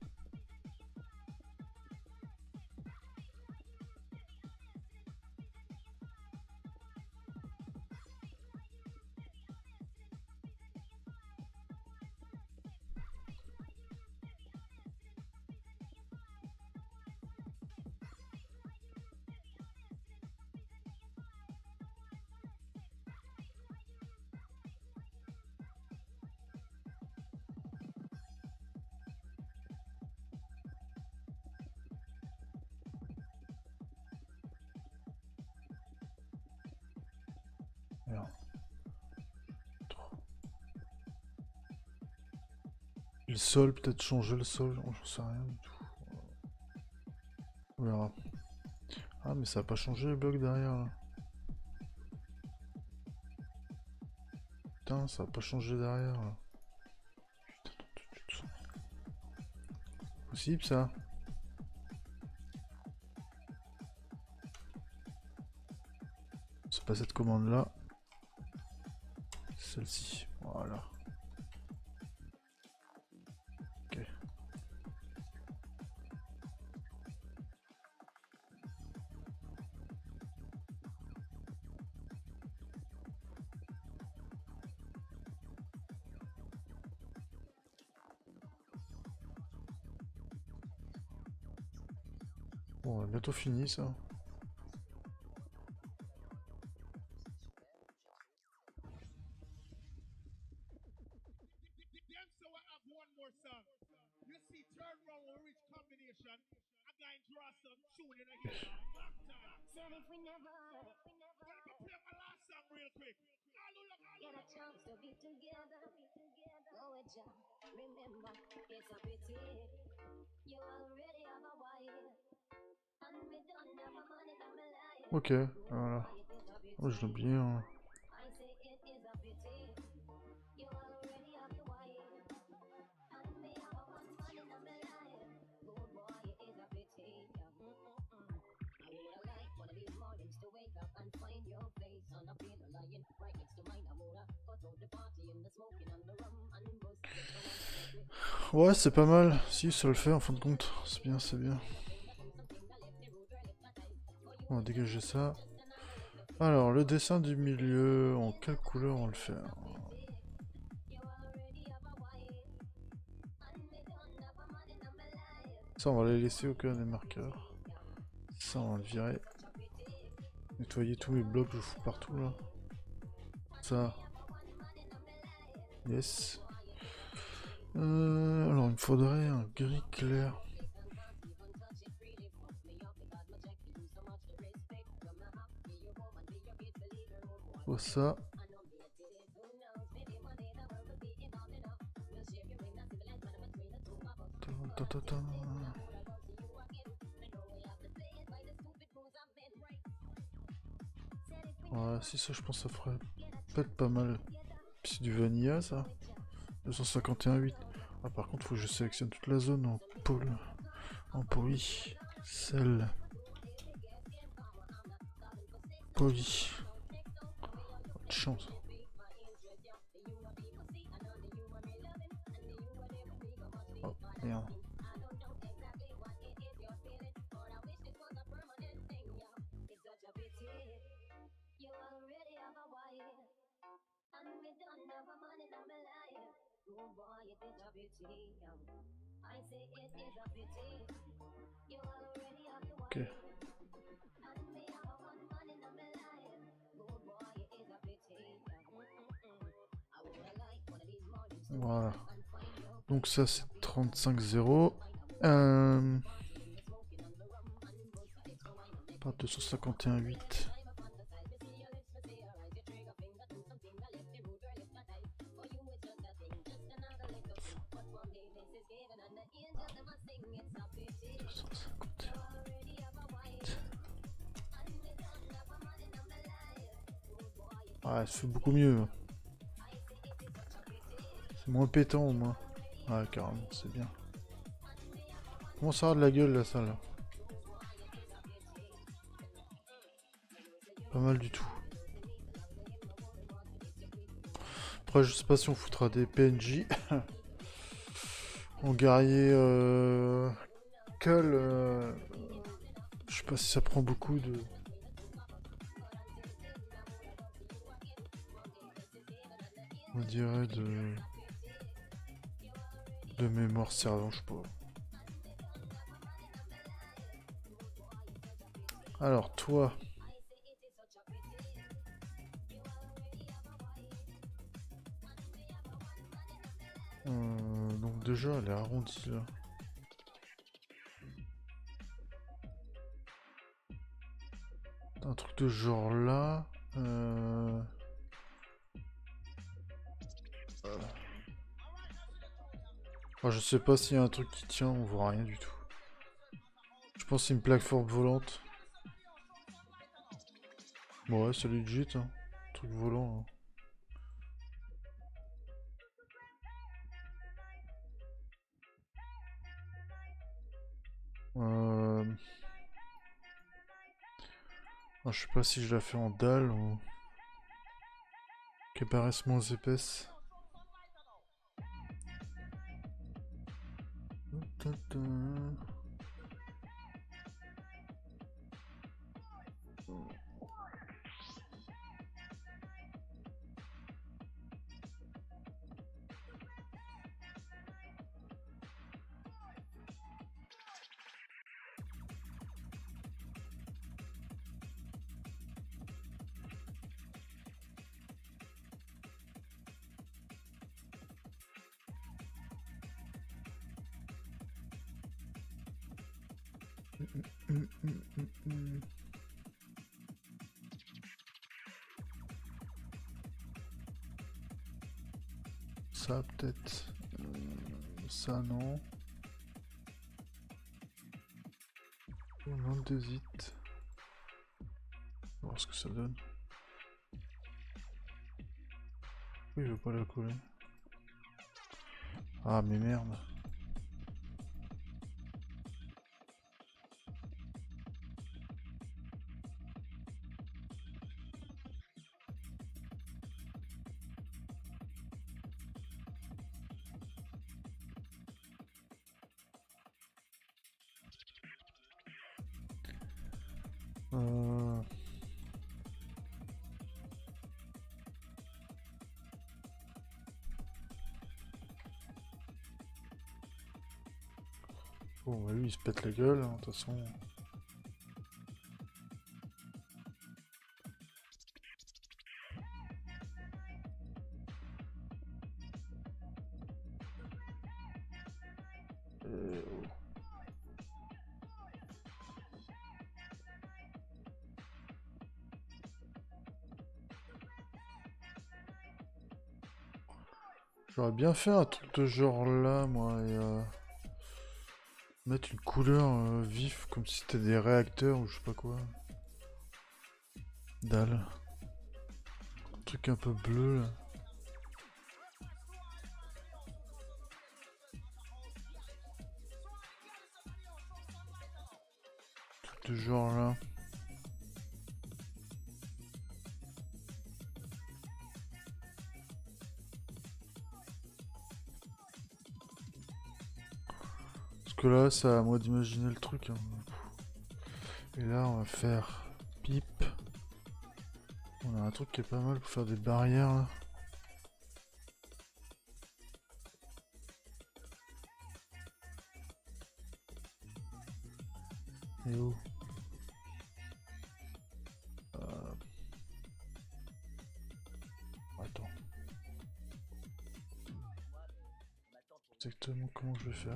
Merde. Le sol, peut-être changer le sol, j'en sais rien du tout. On verra. Ah mais ça a pas changé le bloc derrière là. Putain, ça a pas changé derrière là. Putain, possible ça. C'est pas cette commande là. Celle-ci. Voilà. Ok. Bon, on a bientôt fini ça. Ok, voilà. Oh, je l'ai oublié. Hein. Ouais, c'est pas mal. Si, ça le fait en fin de compte. C'est bien, c'est bien. On va dégager ça. Alors, le dessin du milieu, en quelle couleur on le fait? Ça, on va les laisser au cœur des marqueurs. Ça, on va le virer. Nettoyer tous mes blocs que je fous partout là. Ça. Yes. Euh, alors, il me faudrait un gris clair. Oh, ça. Ta, ta, ta. Voilà, si ça, je pense que ça ferait peut-être pas mal. Puis c'est du vanilla, ça. deux cent cinquante et un huit. Ah, par contre, faut que je sélectionne toute la zone en pôle. En poly. Sel. Poly. Pas de chance. Oh, merde. Ok. Voilà. Donc ça c'est trente-cinq zéro. Euh... Par deux cent cinquante et un huit. Ouais, ça fait beaucoup mieux. C'est moins pétant au moins. Ouais, carrément, c'est bien. Comment ça a de la gueule là, ça là? Pas mal du tout. Après, je sais pas si on foutra des P N J. En guerrier euh... Cull, euh... je sais pas si ça prend beaucoup de... On dirait de... de mémoire servant, je sais pas. Alors, toi... Euh, donc déjà, elle est arrondie là. Un truc de genre là... Euh... Oh, je sais pas s'il y a un truc qui tient, on voit rien du tout. Je pense que c'est une plaque forte volante. Bon, ouais, c'est legit, hein. Truc volant. Hein. Euh... Ah, je sais pas si je la fais en dalle ou... qu'elle paraisse moins épaisse. Hum, hum, hum, hum. Ça peut-être. Euh, ça non. On andésite. On va voir ce que ça donne. Oui, je veux pas la coller. Ah mais merde. Euh... Bon, bah lui il se pète la gueule, hein, de toute façon. Euh, oh. J'aurais bien fait un truc de genre là, moi, et euh, mettre une couleur euh, vif, comme si c'était des réacteurs ou je sais pas quoi. Dalle. Un truc un peu bleu là. Truc de genre là. Parce que là, c'est à moi d'imaginer le truc. Hein. Et là, on va faire pipe. On a un truc qui est pas mal pour faire des barrières là. Et où? euh... Attends. Exactement comment je vais faire.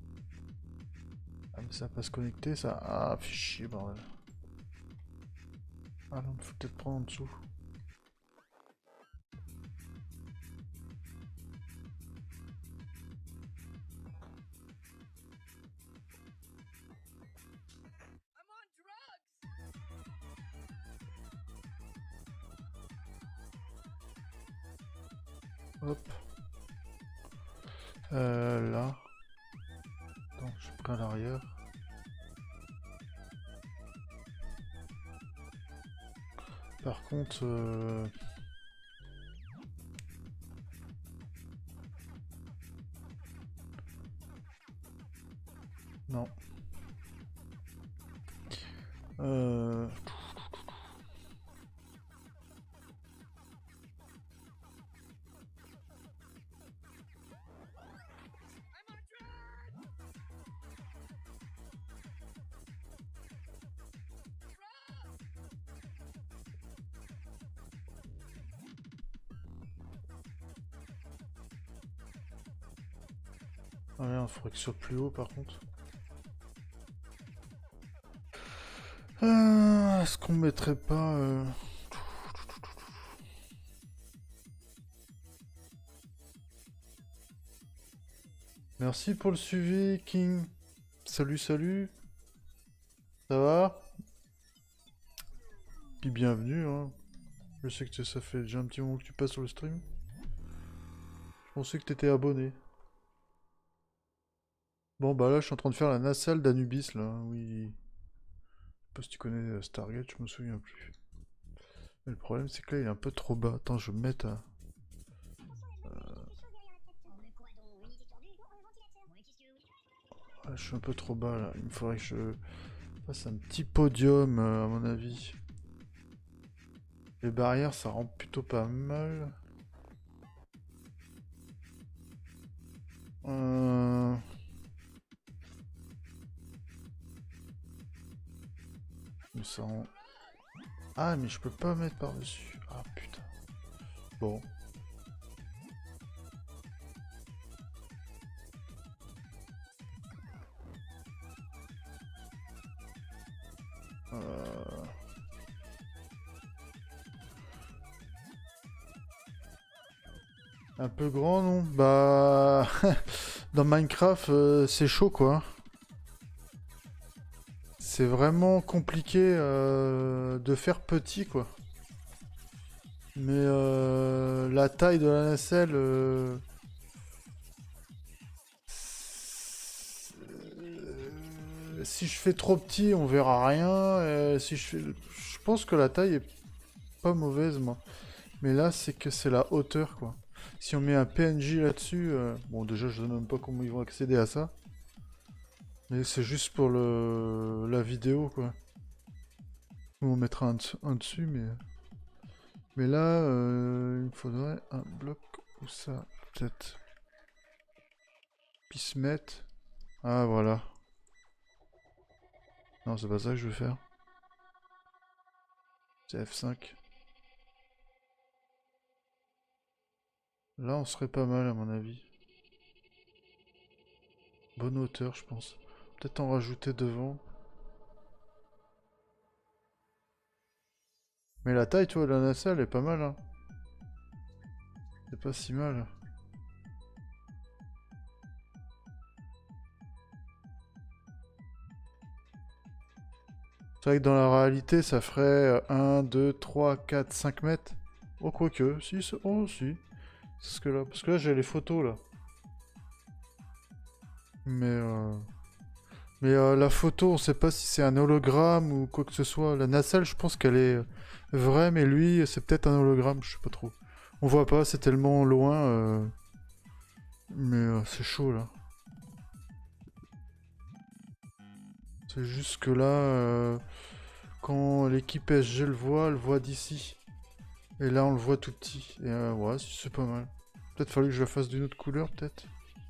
Ah mais ça va pas se connecter ça. Ah fichier bordel. Ah non, il faut peut-être prendre en dessous. Hop. Euh, là. Donc je suis prêt à l'arrière. Par contre... Euh... Non. Euh... Ah merde, faudrait que ce soit plus haut par contre. Euh, Est-ce qu'on mettrait pas... Euh... Merci pour le suivi, King. Salut, salut. Ça va? Puis bienvenue, hein. Je sais que ça fait déjà un petit moment que tu passes sur le stream. Je pensais que t'étais abonné. Bon bah là je suis en train de faire la nacelle d'Anubis là, oui. Je sais pas si tu connais Stargate, je me souviens plus. Mais le problème c'est que là il est un peu trop bas. Attends, je vais me mettre à... Euh... Ah, je suis un peu trop bas là, il me faudrait que je fasse un petit podium euh, à mon avis. Les barrières ça rend plutôt pas mal. Euh... Mais ça rend... Ah mais je peux pas mettre par dessus. Ah putain. Bon. Euh... Un peu grand, non? Bah... Dans Minecraft, euh, c'est chaud, quoi. C'est vraiment compliqué euh, de faire petit, quoi. Mais euh, la taille de la nacelle... Euh... Si je fais trop petit, on verra rien. Et si je fais... Je pense que la taille est pas mauvaise, moi. Mais là, c'est que c'est la hauteur, quoi. Si on met un P N J là-dessus... Euh... Bon, déjà, je ne sais même pas comment ils vont accéder à ça. Mais c'est juste pour le... la vidéo, quoi. Nous on mettra un, un dessus, mais... Mais là, euh, il me faudrait un bloc où ça, peut-être. Puis se mettre... Ah, voilà. Non, c'est pas ça que je veux faire. C'est F cinq. Là, on serait pas mal, à mon avis. Bonne hauteur, je pense. Peut-être en rajouter devant. Mais la taille, tu vois, de la nacelle, elle est pas mal, hein. C'est pas si mal. C'est vrai que dans la réalité, ça ferait un, deux, trois, quatre, cinq mètres. Oh, quoique. Si, c'est... Oh, si. C'est ce que là... Parce que là, j'ai les photos, là. Mais, euh... Mais euh, la photo, on sait pas si c'est un hologramme ou quoi que ce soit. La nacelle, je pense qu'elle est vraie, mais lui, c'est peut-être un hologramme, je sais pas trop. On voit pas, c'est tellement loin. Euh... Mais euh, c'est chaud, là. C'est juste que là, euh, quand l'équipe S G le voit, elle le voit d'ici. Et là, on le voit tout petit. Et euh, ouais, c'est pas mal. Peut-être fallu que je la fasse d'une autre couleur, peut-être.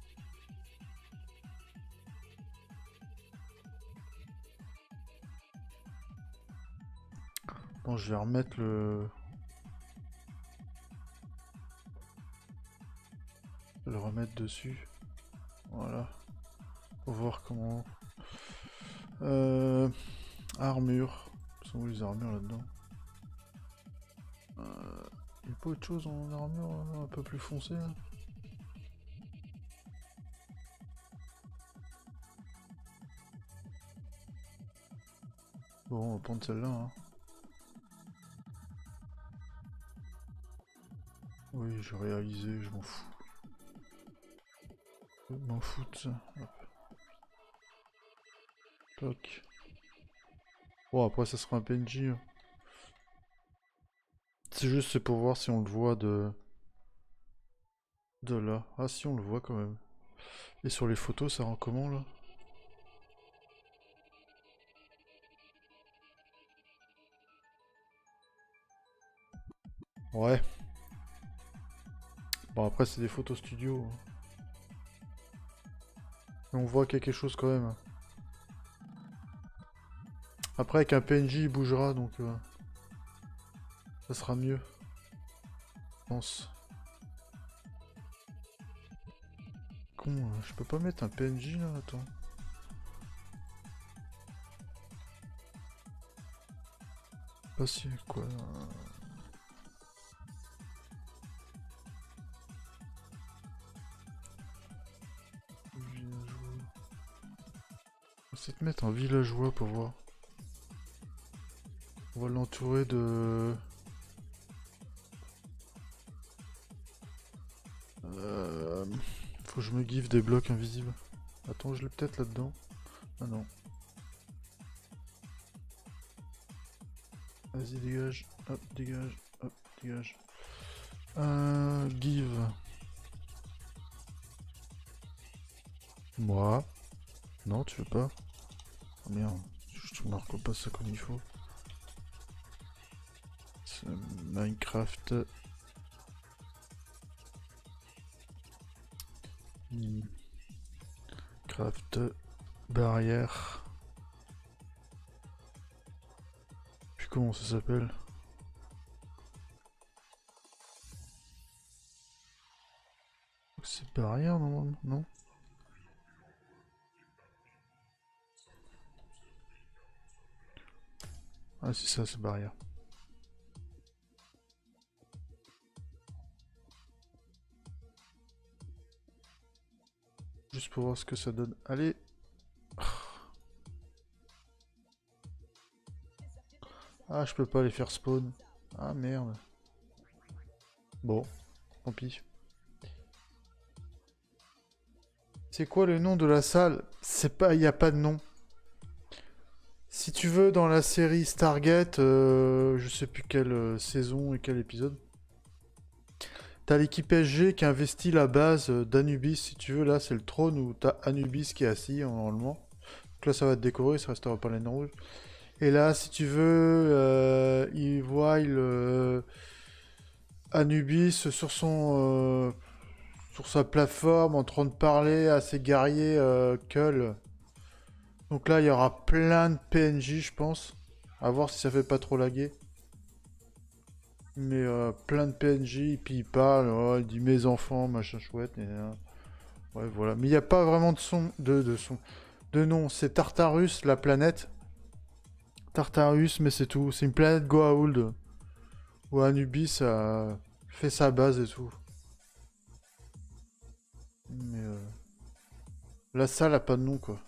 Bon, je vais remettre le... Je vais le remettre dessus. Voilà. Pour voir comment... Euh... Armure. Ils sont où les armures là-dedans? euh... Il n'y a pas autre chose en armure hein, un peu plus foncée là? Bon, on va prendre celle-là. Hein. Oui, j'ai réalisé, je m'en fous. Je m'en fous de ça. Hop. Toc. Bon, après, ça sera un P N J. Hein. C'est juste c'est pour voir si on le voit de... de là. Ah si, on le voit quand même. Et sur les photos, ça rend comment là? Ouais. Bon, après, c'est des photos studio. Mais on voit quelque chose quand même. Après, avec un P N J, il bougera, donc... Euh, ça sera mieux. Je pense. Con, euh, je peux pas mettre un P N J là, attends. Pas si, quoi... Euh... On va te mettre un villageois pour voir. On va l'entourer de... Euh... Faut que je me give des blocs invisibles. Attends, je l'ai peut-être là-dedans. Ah non. Vas-y, dégage. Hop, dégage. Hop, dégage. Euh... Give. Moi. Non, tu veux pas? Oh merde, je ne marque pas ça comme il faut. Minecraft. Minecraft barrière. Puis comment ça s'appelle? C'est barrière normalement, non? Ah c'est ça, c'est barrière. Juste pour voir ce que ça donne. Allez. Ah, je peux pas les faire spawn. Ah merde. Bon, tant pis. C'est quoi le nom de la salle? C'est pas, il n'y a pas de nom. Si tu veux, dans la série Stargate, euh, je sais plus quelle euh, saison et quel épisode, t'as l'équipe S G qui investit la base euh, d'Anubis. Si tu veux, là, c'est le trône où t'as Anubis qui est assis, normalement. Donc là, ça va être décoré, ça restera pas laine rouge. Et là, si tu veux, euh, il voit le Anubis sur son, euh, sur sa plateforme en train de parler à ses guerriers euh, Kull. Donc là, il y aura plein de P N J, je pense. À voir si ça fait pas trop laguer. Mais euh, plein de P N J, et puis il parle, oh, il dit mes enfants, machin chouette. Et, euh, ouais, voilà. Mais il n'y a pas vraiment de son, de, de son, de nom. C'est Tartarus, la planète. Tartarus, mais c'est tout. C'est une planète Goa'uld. Où Anubis a fait sa base et tout. Mais euh, la salle a pas de nom, quoi.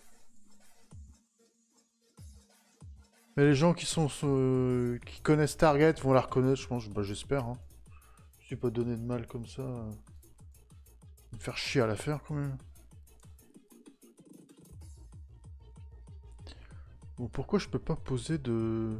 Mais les gens qui sont euh, qui connaissent Target vont la reconnaître, je pense. Bah, j'espère. Hein. Je suis pas donné de mal comme ça. euh, Me faire chier à la faire, quand même. Bon, pourquoi je peux pas poser de...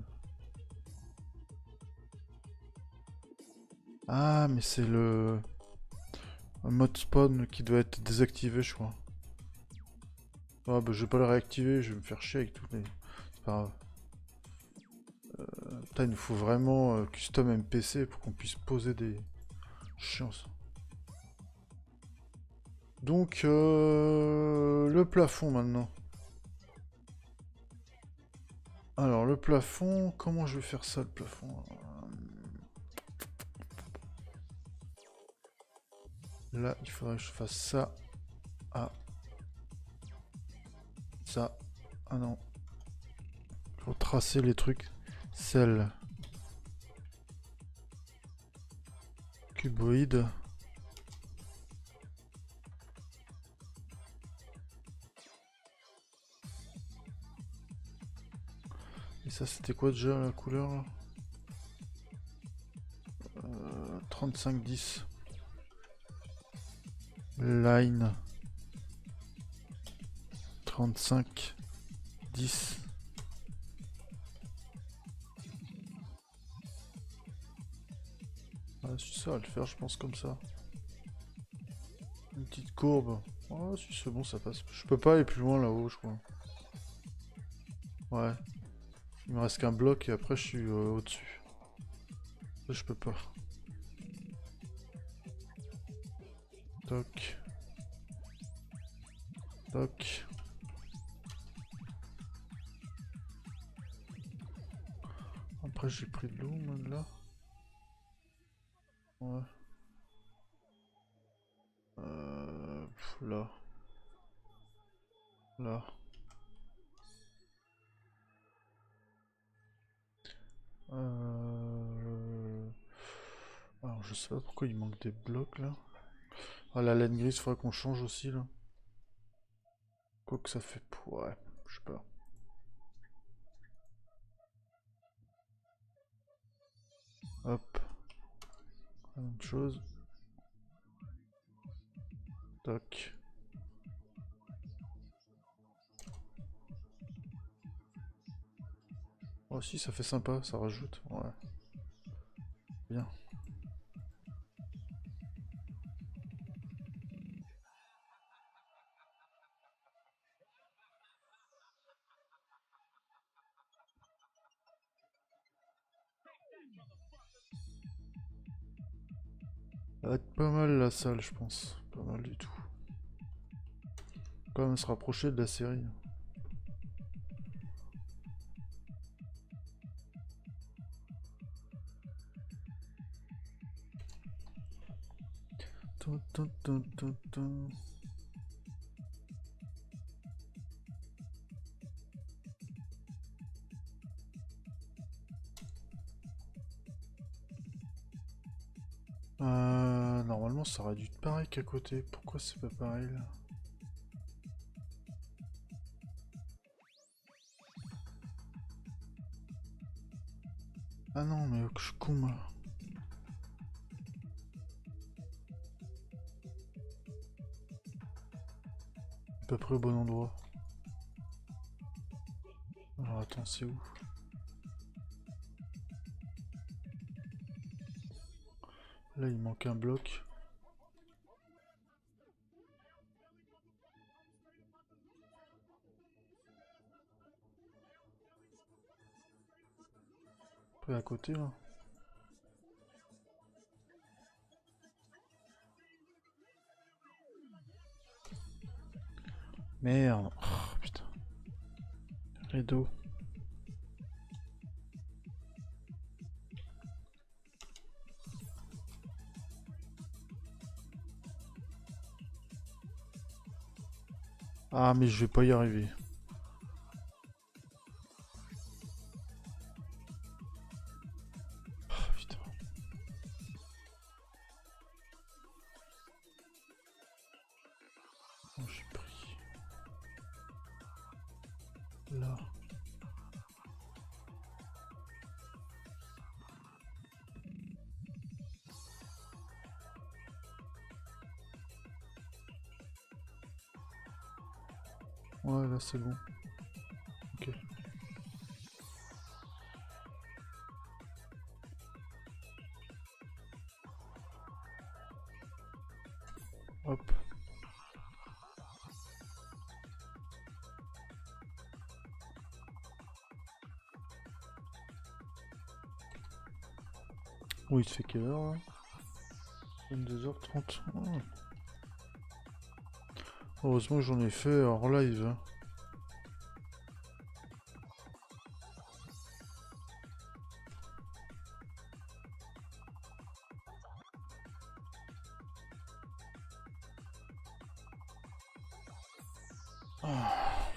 Ah, mais c'est le... Un mode spawn qui doit être désactivé, je crois. Ah, bah je vais pas le réactiver, je vais me faire chier avec tous les... C'est pas grave. Euh, putain, il nous faut vraiment euh, custom M P C pour qu'on puisse poser des... Chiant, ça. Donc, euh, le plafond, maintenant. Alors, le plafond... Comment je vais faire ça, le plafond? Là, il faudrait que je fasse ça. Ah. Ça. Ah non. Il faut tracer les trucs. Celle. Cuboïde. Et ça, c'était quoi déjà la couleur là euh, trente-cinq dix. Line. trente-cinq dix. Ah, si ça va le faire, je pense, comme ça. Une petite courbe. Oh, si c'est bon, ça passe. Je peux pas aller plus loin là-haut, je crois. Ouais. Il me reste qu'un bloc et après je suis euh, au-dessus. Ça, je peux pas. Toc. Toc. Après j'ai pris de l'eau, moi, de là. Ouais. Euh, pff, là. Là. Euh... Alors je sais pas pourquoi il manque des blocs là. Ah, la laine grise, faudrait qu'on change aussi là. Quoi que ça fait... Ouais, je sais pas. Hop. La même chose. Tac. Oh si, ça fait sympa, ça rajoute. Ouais. Bien. Ça va être pas mal la salle, je pense. Pas mal du tout. Quand même se rapprocher de la série. Tum, tum, tum, tum, tum. Euh, normalement ça aurait dû être pareil qu'à côté. Pourquoi c'est pas pareil là? Ah non mais je suis con moi. À peu près au bon endroit. Alors attends, c'est où? Là il manque un bloc. Après à côté là. Merde. Oh, putain. Rideau. Ah mais je vais pas y arriver. Oh, putain. Oh, j'ai pris. Là. Ouais, là c'est bon. Ok. Hop. Oui, il se fait quelle heure là? vingt-deux heures trente. Oh. Heureusement que j'en ai fait hors live. Hein. Ah.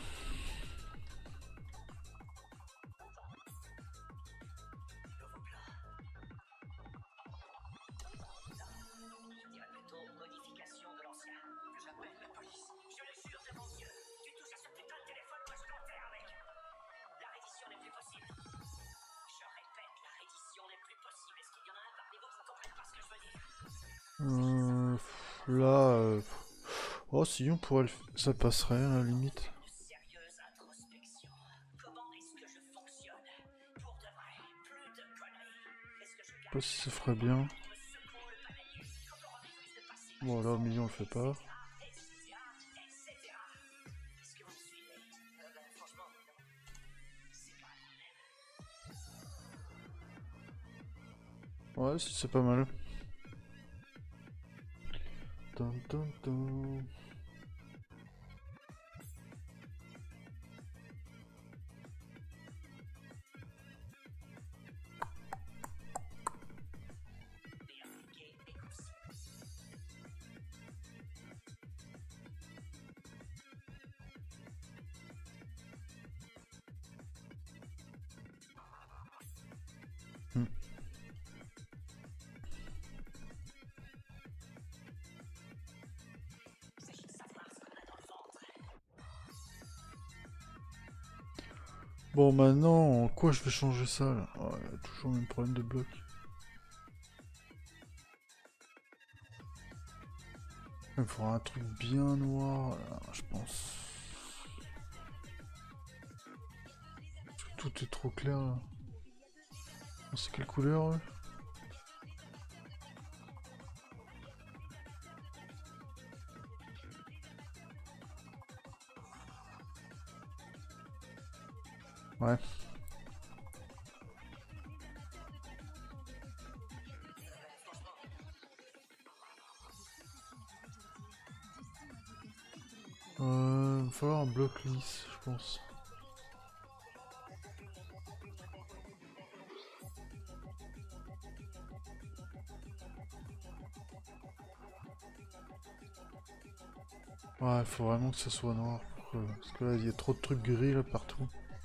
Euh, là, euh... oh si on pourrait le f... ça passerait à la limite. Je sais pas si ça ferait bien. Bon là au milieu on le fait pas. Ouais si c'est pas mal. Dun, dun, dun. Hmm. Bon maintenant, en quoi je vais changer ça là? Oh, il y a toujours le même problème de bloc. Il me faudra un truc bien noir là, je pense. Parce que tout est trop clair là. C'est quelle couleur là? Ouais. Euh, il va falloir un bloc lisse, je pense. Ouais, il faut vraiment que ça soit noir. Pour que... Parce que là, il y a trop de trucs gris là partout.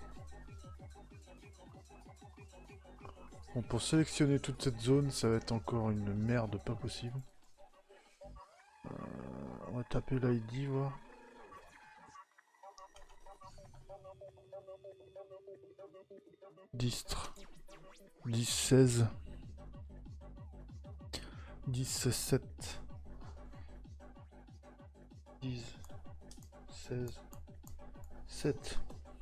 Bon, pour sélectionner toute cette zone, ça va être encore une merde pas possible. Euh, on va taper l'I D, voir. Distre. dix, seize. dix, sept. dix, seize, sept.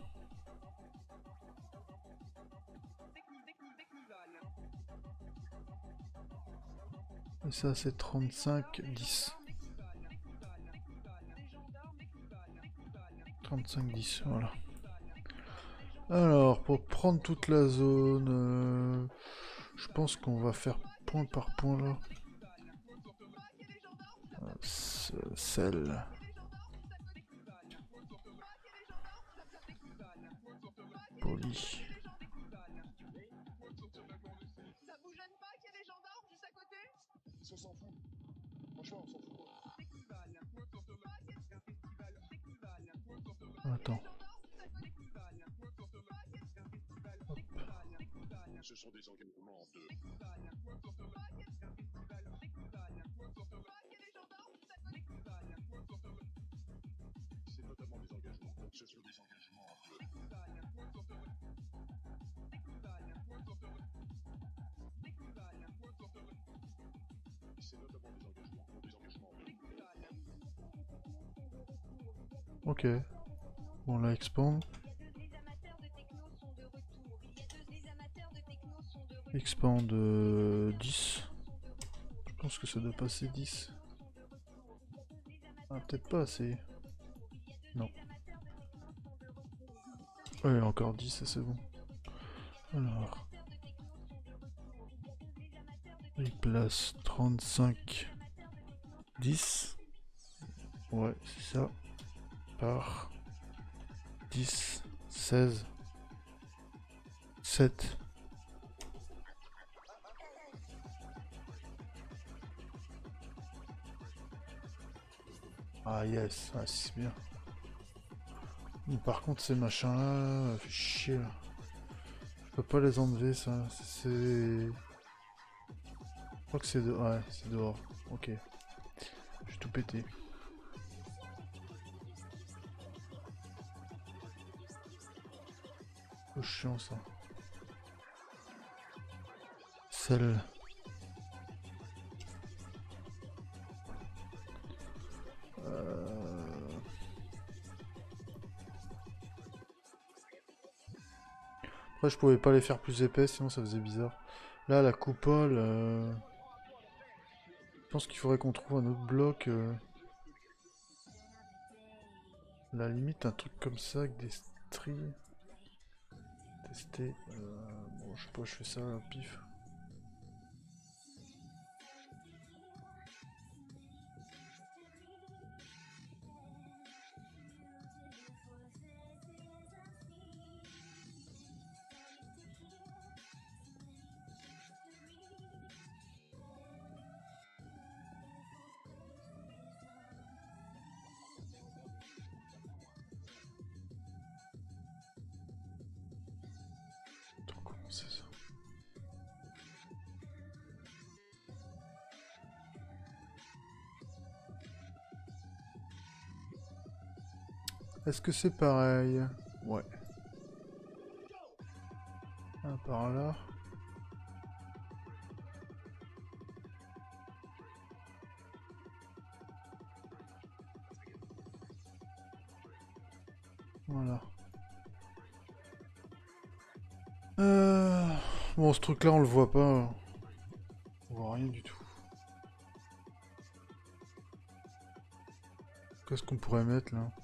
Et ça c'est trente-cinq, dix. trente-cinq, dix, voilà. Alors, pour prendre toute la zone, euh, je pense qu'on va faire point par point là. Euh, ce- Celle. Poli. Ça vous gêne pas qu'il y ait des gendarmes juste à côté? On s'en fout. Franchement, on s'en fout. Attends. Ce sont des engagements de... C'est notamment des engagements. Ce sont des engagements de... C'est notamment des engagements. Des engagements de... Ok. Bon, là, expand. Expand euh, dix. Je pense que ça doit passer dix. Ah, peut-être pas assez. Non. Ouais, encore dix, ça c'est bon. Alors. Il place trente-cinq. dix. Ouais, c'est ça. Par dix, seize, sept. Ah yes, ah, c'est bien. Mais par contre ces machins là, fait chier là. Je peux pas les enlever ça, c'est... Je crois que c'est de... Ouais, c'est dehors. Ok. Je vais tout péter. C'est chiant ça. Celle. Euh... Après je pouvais pas les faire plus épais sinon ça faisait bizarre. Là la coupole... Euh... Je pense qu'il faudrait qu'on trouve un autre bloc. Euh... À la limite un truc comme ça avec des stries. Tester. Euh... Bon je sais pas, je fais ça à pif. Attends, comment c'est ça? Est-ce que c'est pareil? Ouais. Un par là. Voilà. Euh... Bon, ce truc-là, on le voit pas. On voit rien du tout. Qu'est-ce qu'on pourrait mettre là?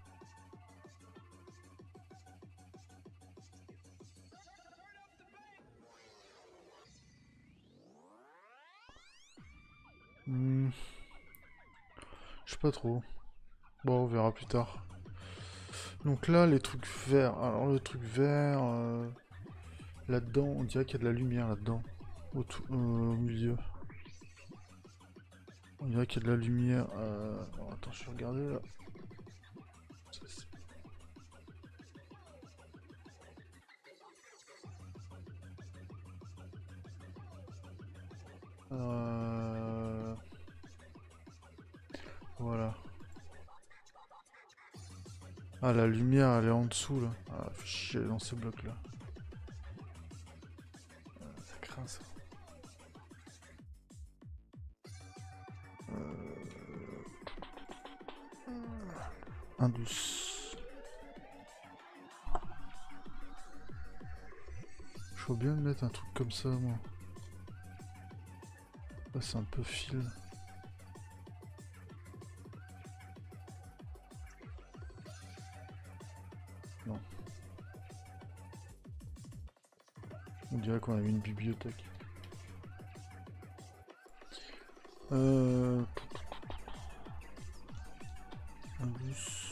Hmm. Je sais pas trop. Bon, on verra plus tard. Donc là, les trucs verts. Alors, le truc vert... Euh... Là-dedans, on dirait qu'il y a de la lumière là-dedans. Au, tout- euh, au milieu. On dirait qu'il y a de la lumière. Euh... Alors, attends, je vais regarder là. Ça, c'est- Euh... Voilà. Ah, la lumière, elle est en dessous, là. Ah, fait chier dans ce bloc-là. Euh, ça craint, ça. Euh... Indus. Je faut bien mettre un truc comme ça, moi. Là, c'est un peu fil. Non. On dirait qu'on a eu une bibliothèque. Euh... Un bus.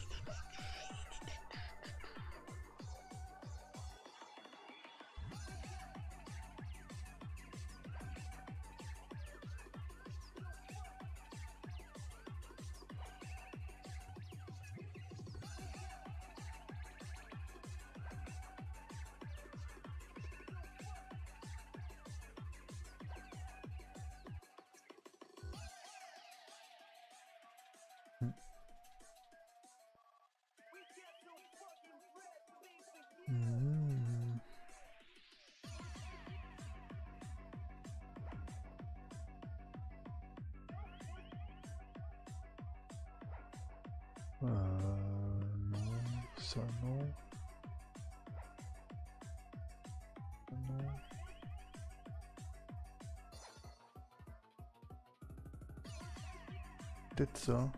Mmh. Euh, non, ça non. Non. Peut-être ça.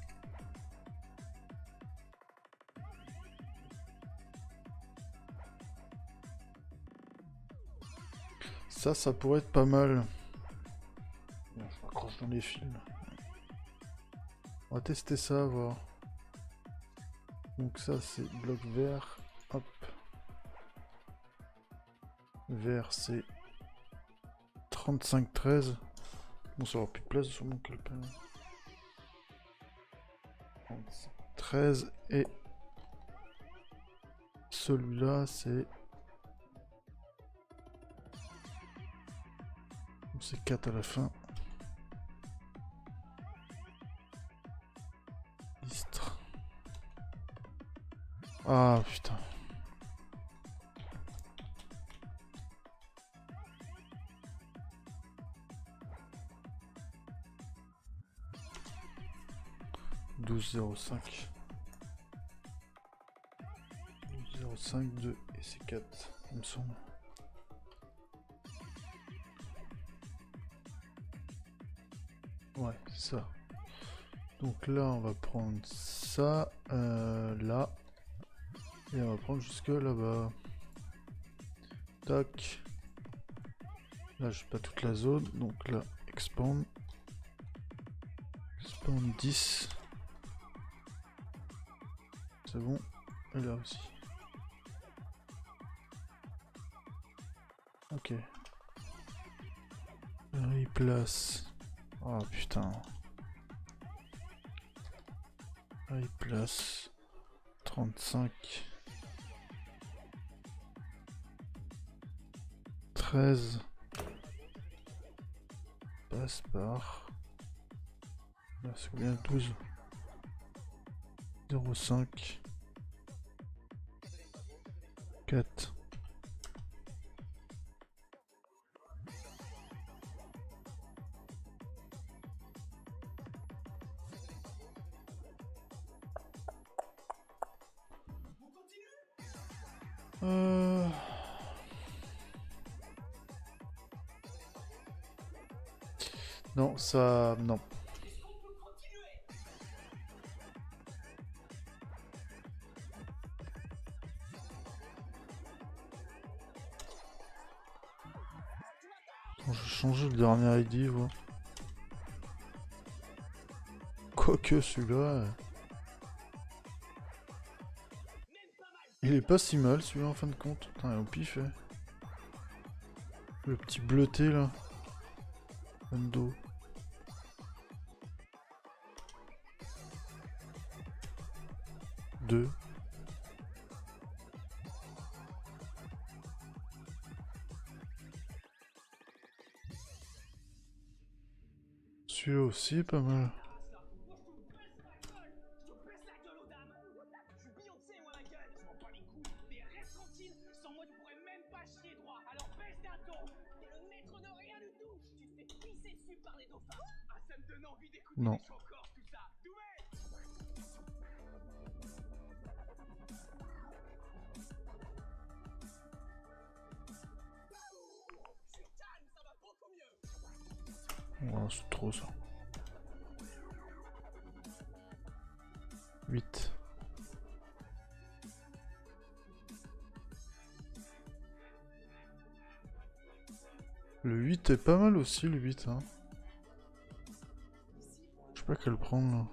Ça, ça pourrait être pas mal. Bon, je m'accroche dans les films. On va tester ça, voir. Donc ça, c'est bloc vert. Hop. Vert, c'est trente-cinq treize. Bon, ça aura plus de place sur mon calepin. trente-cinq treize et celui-là, c'est... C'est quatre à la fin. Istres. Ah putain. douze zéro cinq. douze zéro cinq, deux et c'est quatre, il me semble. Ouais, c'est ça. Donc là, on va prendre ça, euh, là. Et on va prendre jusque là-bas. Tac. Là, j'ai pas toute la zone. Donc là, expand. Expand dix. C'est bon. Et là aussi. Ok. Replace. Oh putain. Replace. trente-cinq. treize. Passe par. Là c'est combien? douze. zéro cinq. quatre. Euh... Non, ça... non. Attends, je vais changer le dernier I D, voilà. Quoique celui-là... Il est pas si mal celui-là en fin de compte. Putain, il est au pif, hein. Le petit bleuté là. Endo. Deux. Celui-là aussi est pas mal. Non. Oh, c'est trop ça. huit. Le huit est pas mal aussi, le huit. Hein. Je sais pas quel prendre là.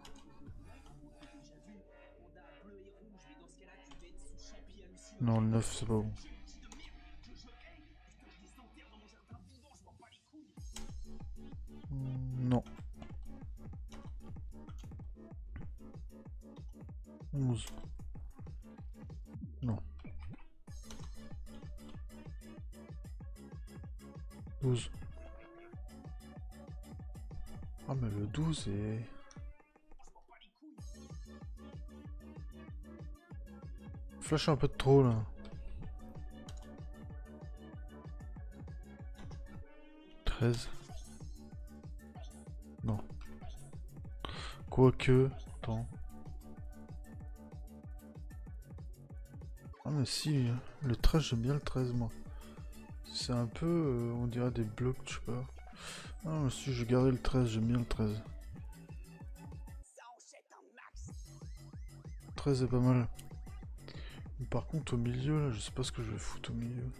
Non, le neuf c'est pas bon. Non. onze. Non. douze. Ah mais le douze est... Flash un peu de trop là. treize. Non. Quoique... Attends. Ah mais si, le treize j'aime bien le treize moi. C'est un peu, euh, on dirait des blocs, je sais pas. Ah mais si, je vais garder le treize, j'aime bien le treize. treize est pas mal. Mais par contre au milieu là, je sais pas ce que je vais foutre au milieu.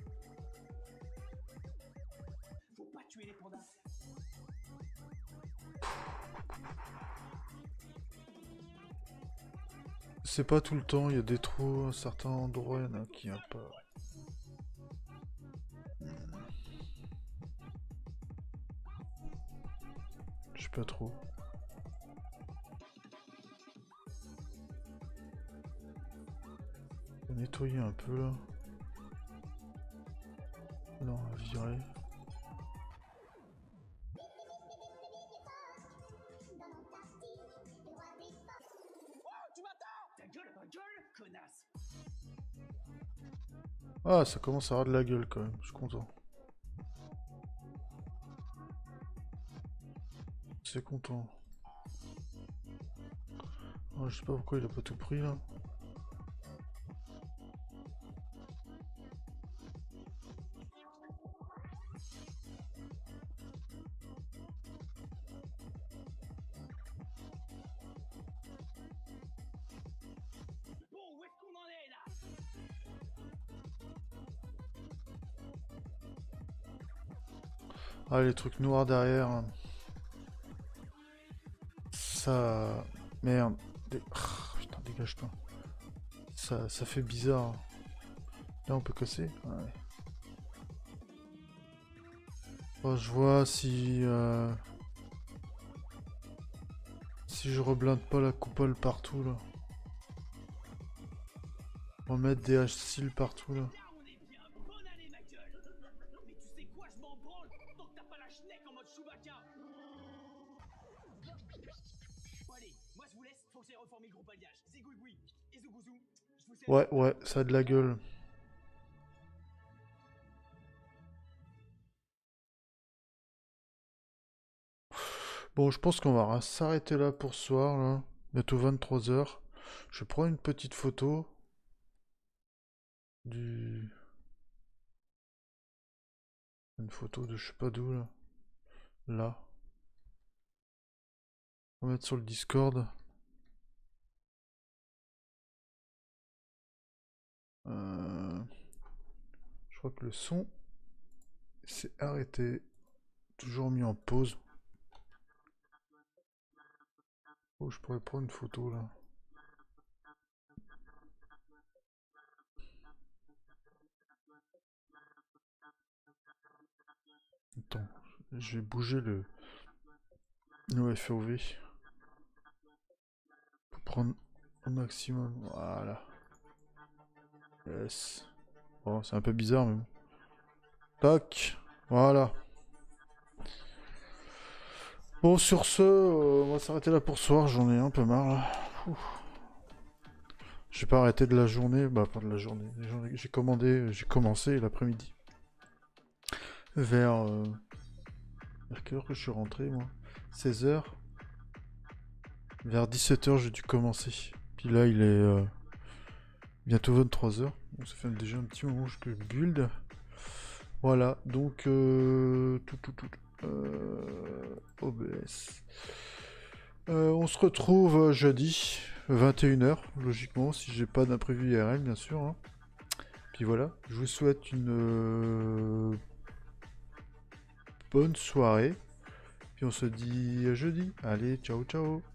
C'est pas tout le temps, il y a des trous à certains endroits, il y en a qui a pas. Je sais pas trop. On va nettoyer un peu là. Là on va virer. Ah, ça commence à avoir de la gueule quand même, je suis content. C'est content. Oh, je sais pas pourquoi il a pas tout pris là. Ah, les trucs noirs derrière. Ça... Merde. Dé... Oh, putain, dégage pas. Ça, ça fait bizarre. Là, on peut casser. Ouais. Oh, je vois si... Euh... Si je reblinde pas la coupole partout, là. Remettre des H-Seal partout, là. Ouais, ouais, ça a de la gueule. Bon, je pense qu'on va s'arrêter là pour ce soir, là. Bientôt vingt-trois heures. Je prends une petite photo du... Une photo de je sais pas d'où, là. Là. On va mettre sur le Discord. Euh... Je crois que le son s'est arrêté. Toujours mis en pause. Oh, je pourrais prendre une photo là. Attends, je vais bouger le, le F O V pour prendre au maximum. Voilà. Yes. Bon, c'est un peu bizarre, mais bon. Tac. Voilà. Bon, sur ce, euh, on va s'arrêter là pour ce soir. J'en ai un peu marre là. J'ai pas arrêté de la journée. Bah, pas de la journée. J'ai commandé, j'ai commencé l'après-midi. Vers... Euh... Vers quelle heure que je suis rentré, moi? seize heures. Vers dix-sept heures, j'ai dû commencer. Puis là, il est euh, bientôt vingt-trois heures. Donc ça fait déjà un petit moment que je build. Voilà, donc... Euh, tout, tout, tout. Euh, O B S. Euh, on se retrouve jeudi, vingt et une heures, logiquement, si j'ai pas d'imprévu I R L, bien sûr. Hein. Puis voilà, je vous souhaite une... Euh, bonne soirée. Puis on se dit à jeudi. Allez, ciao ciao.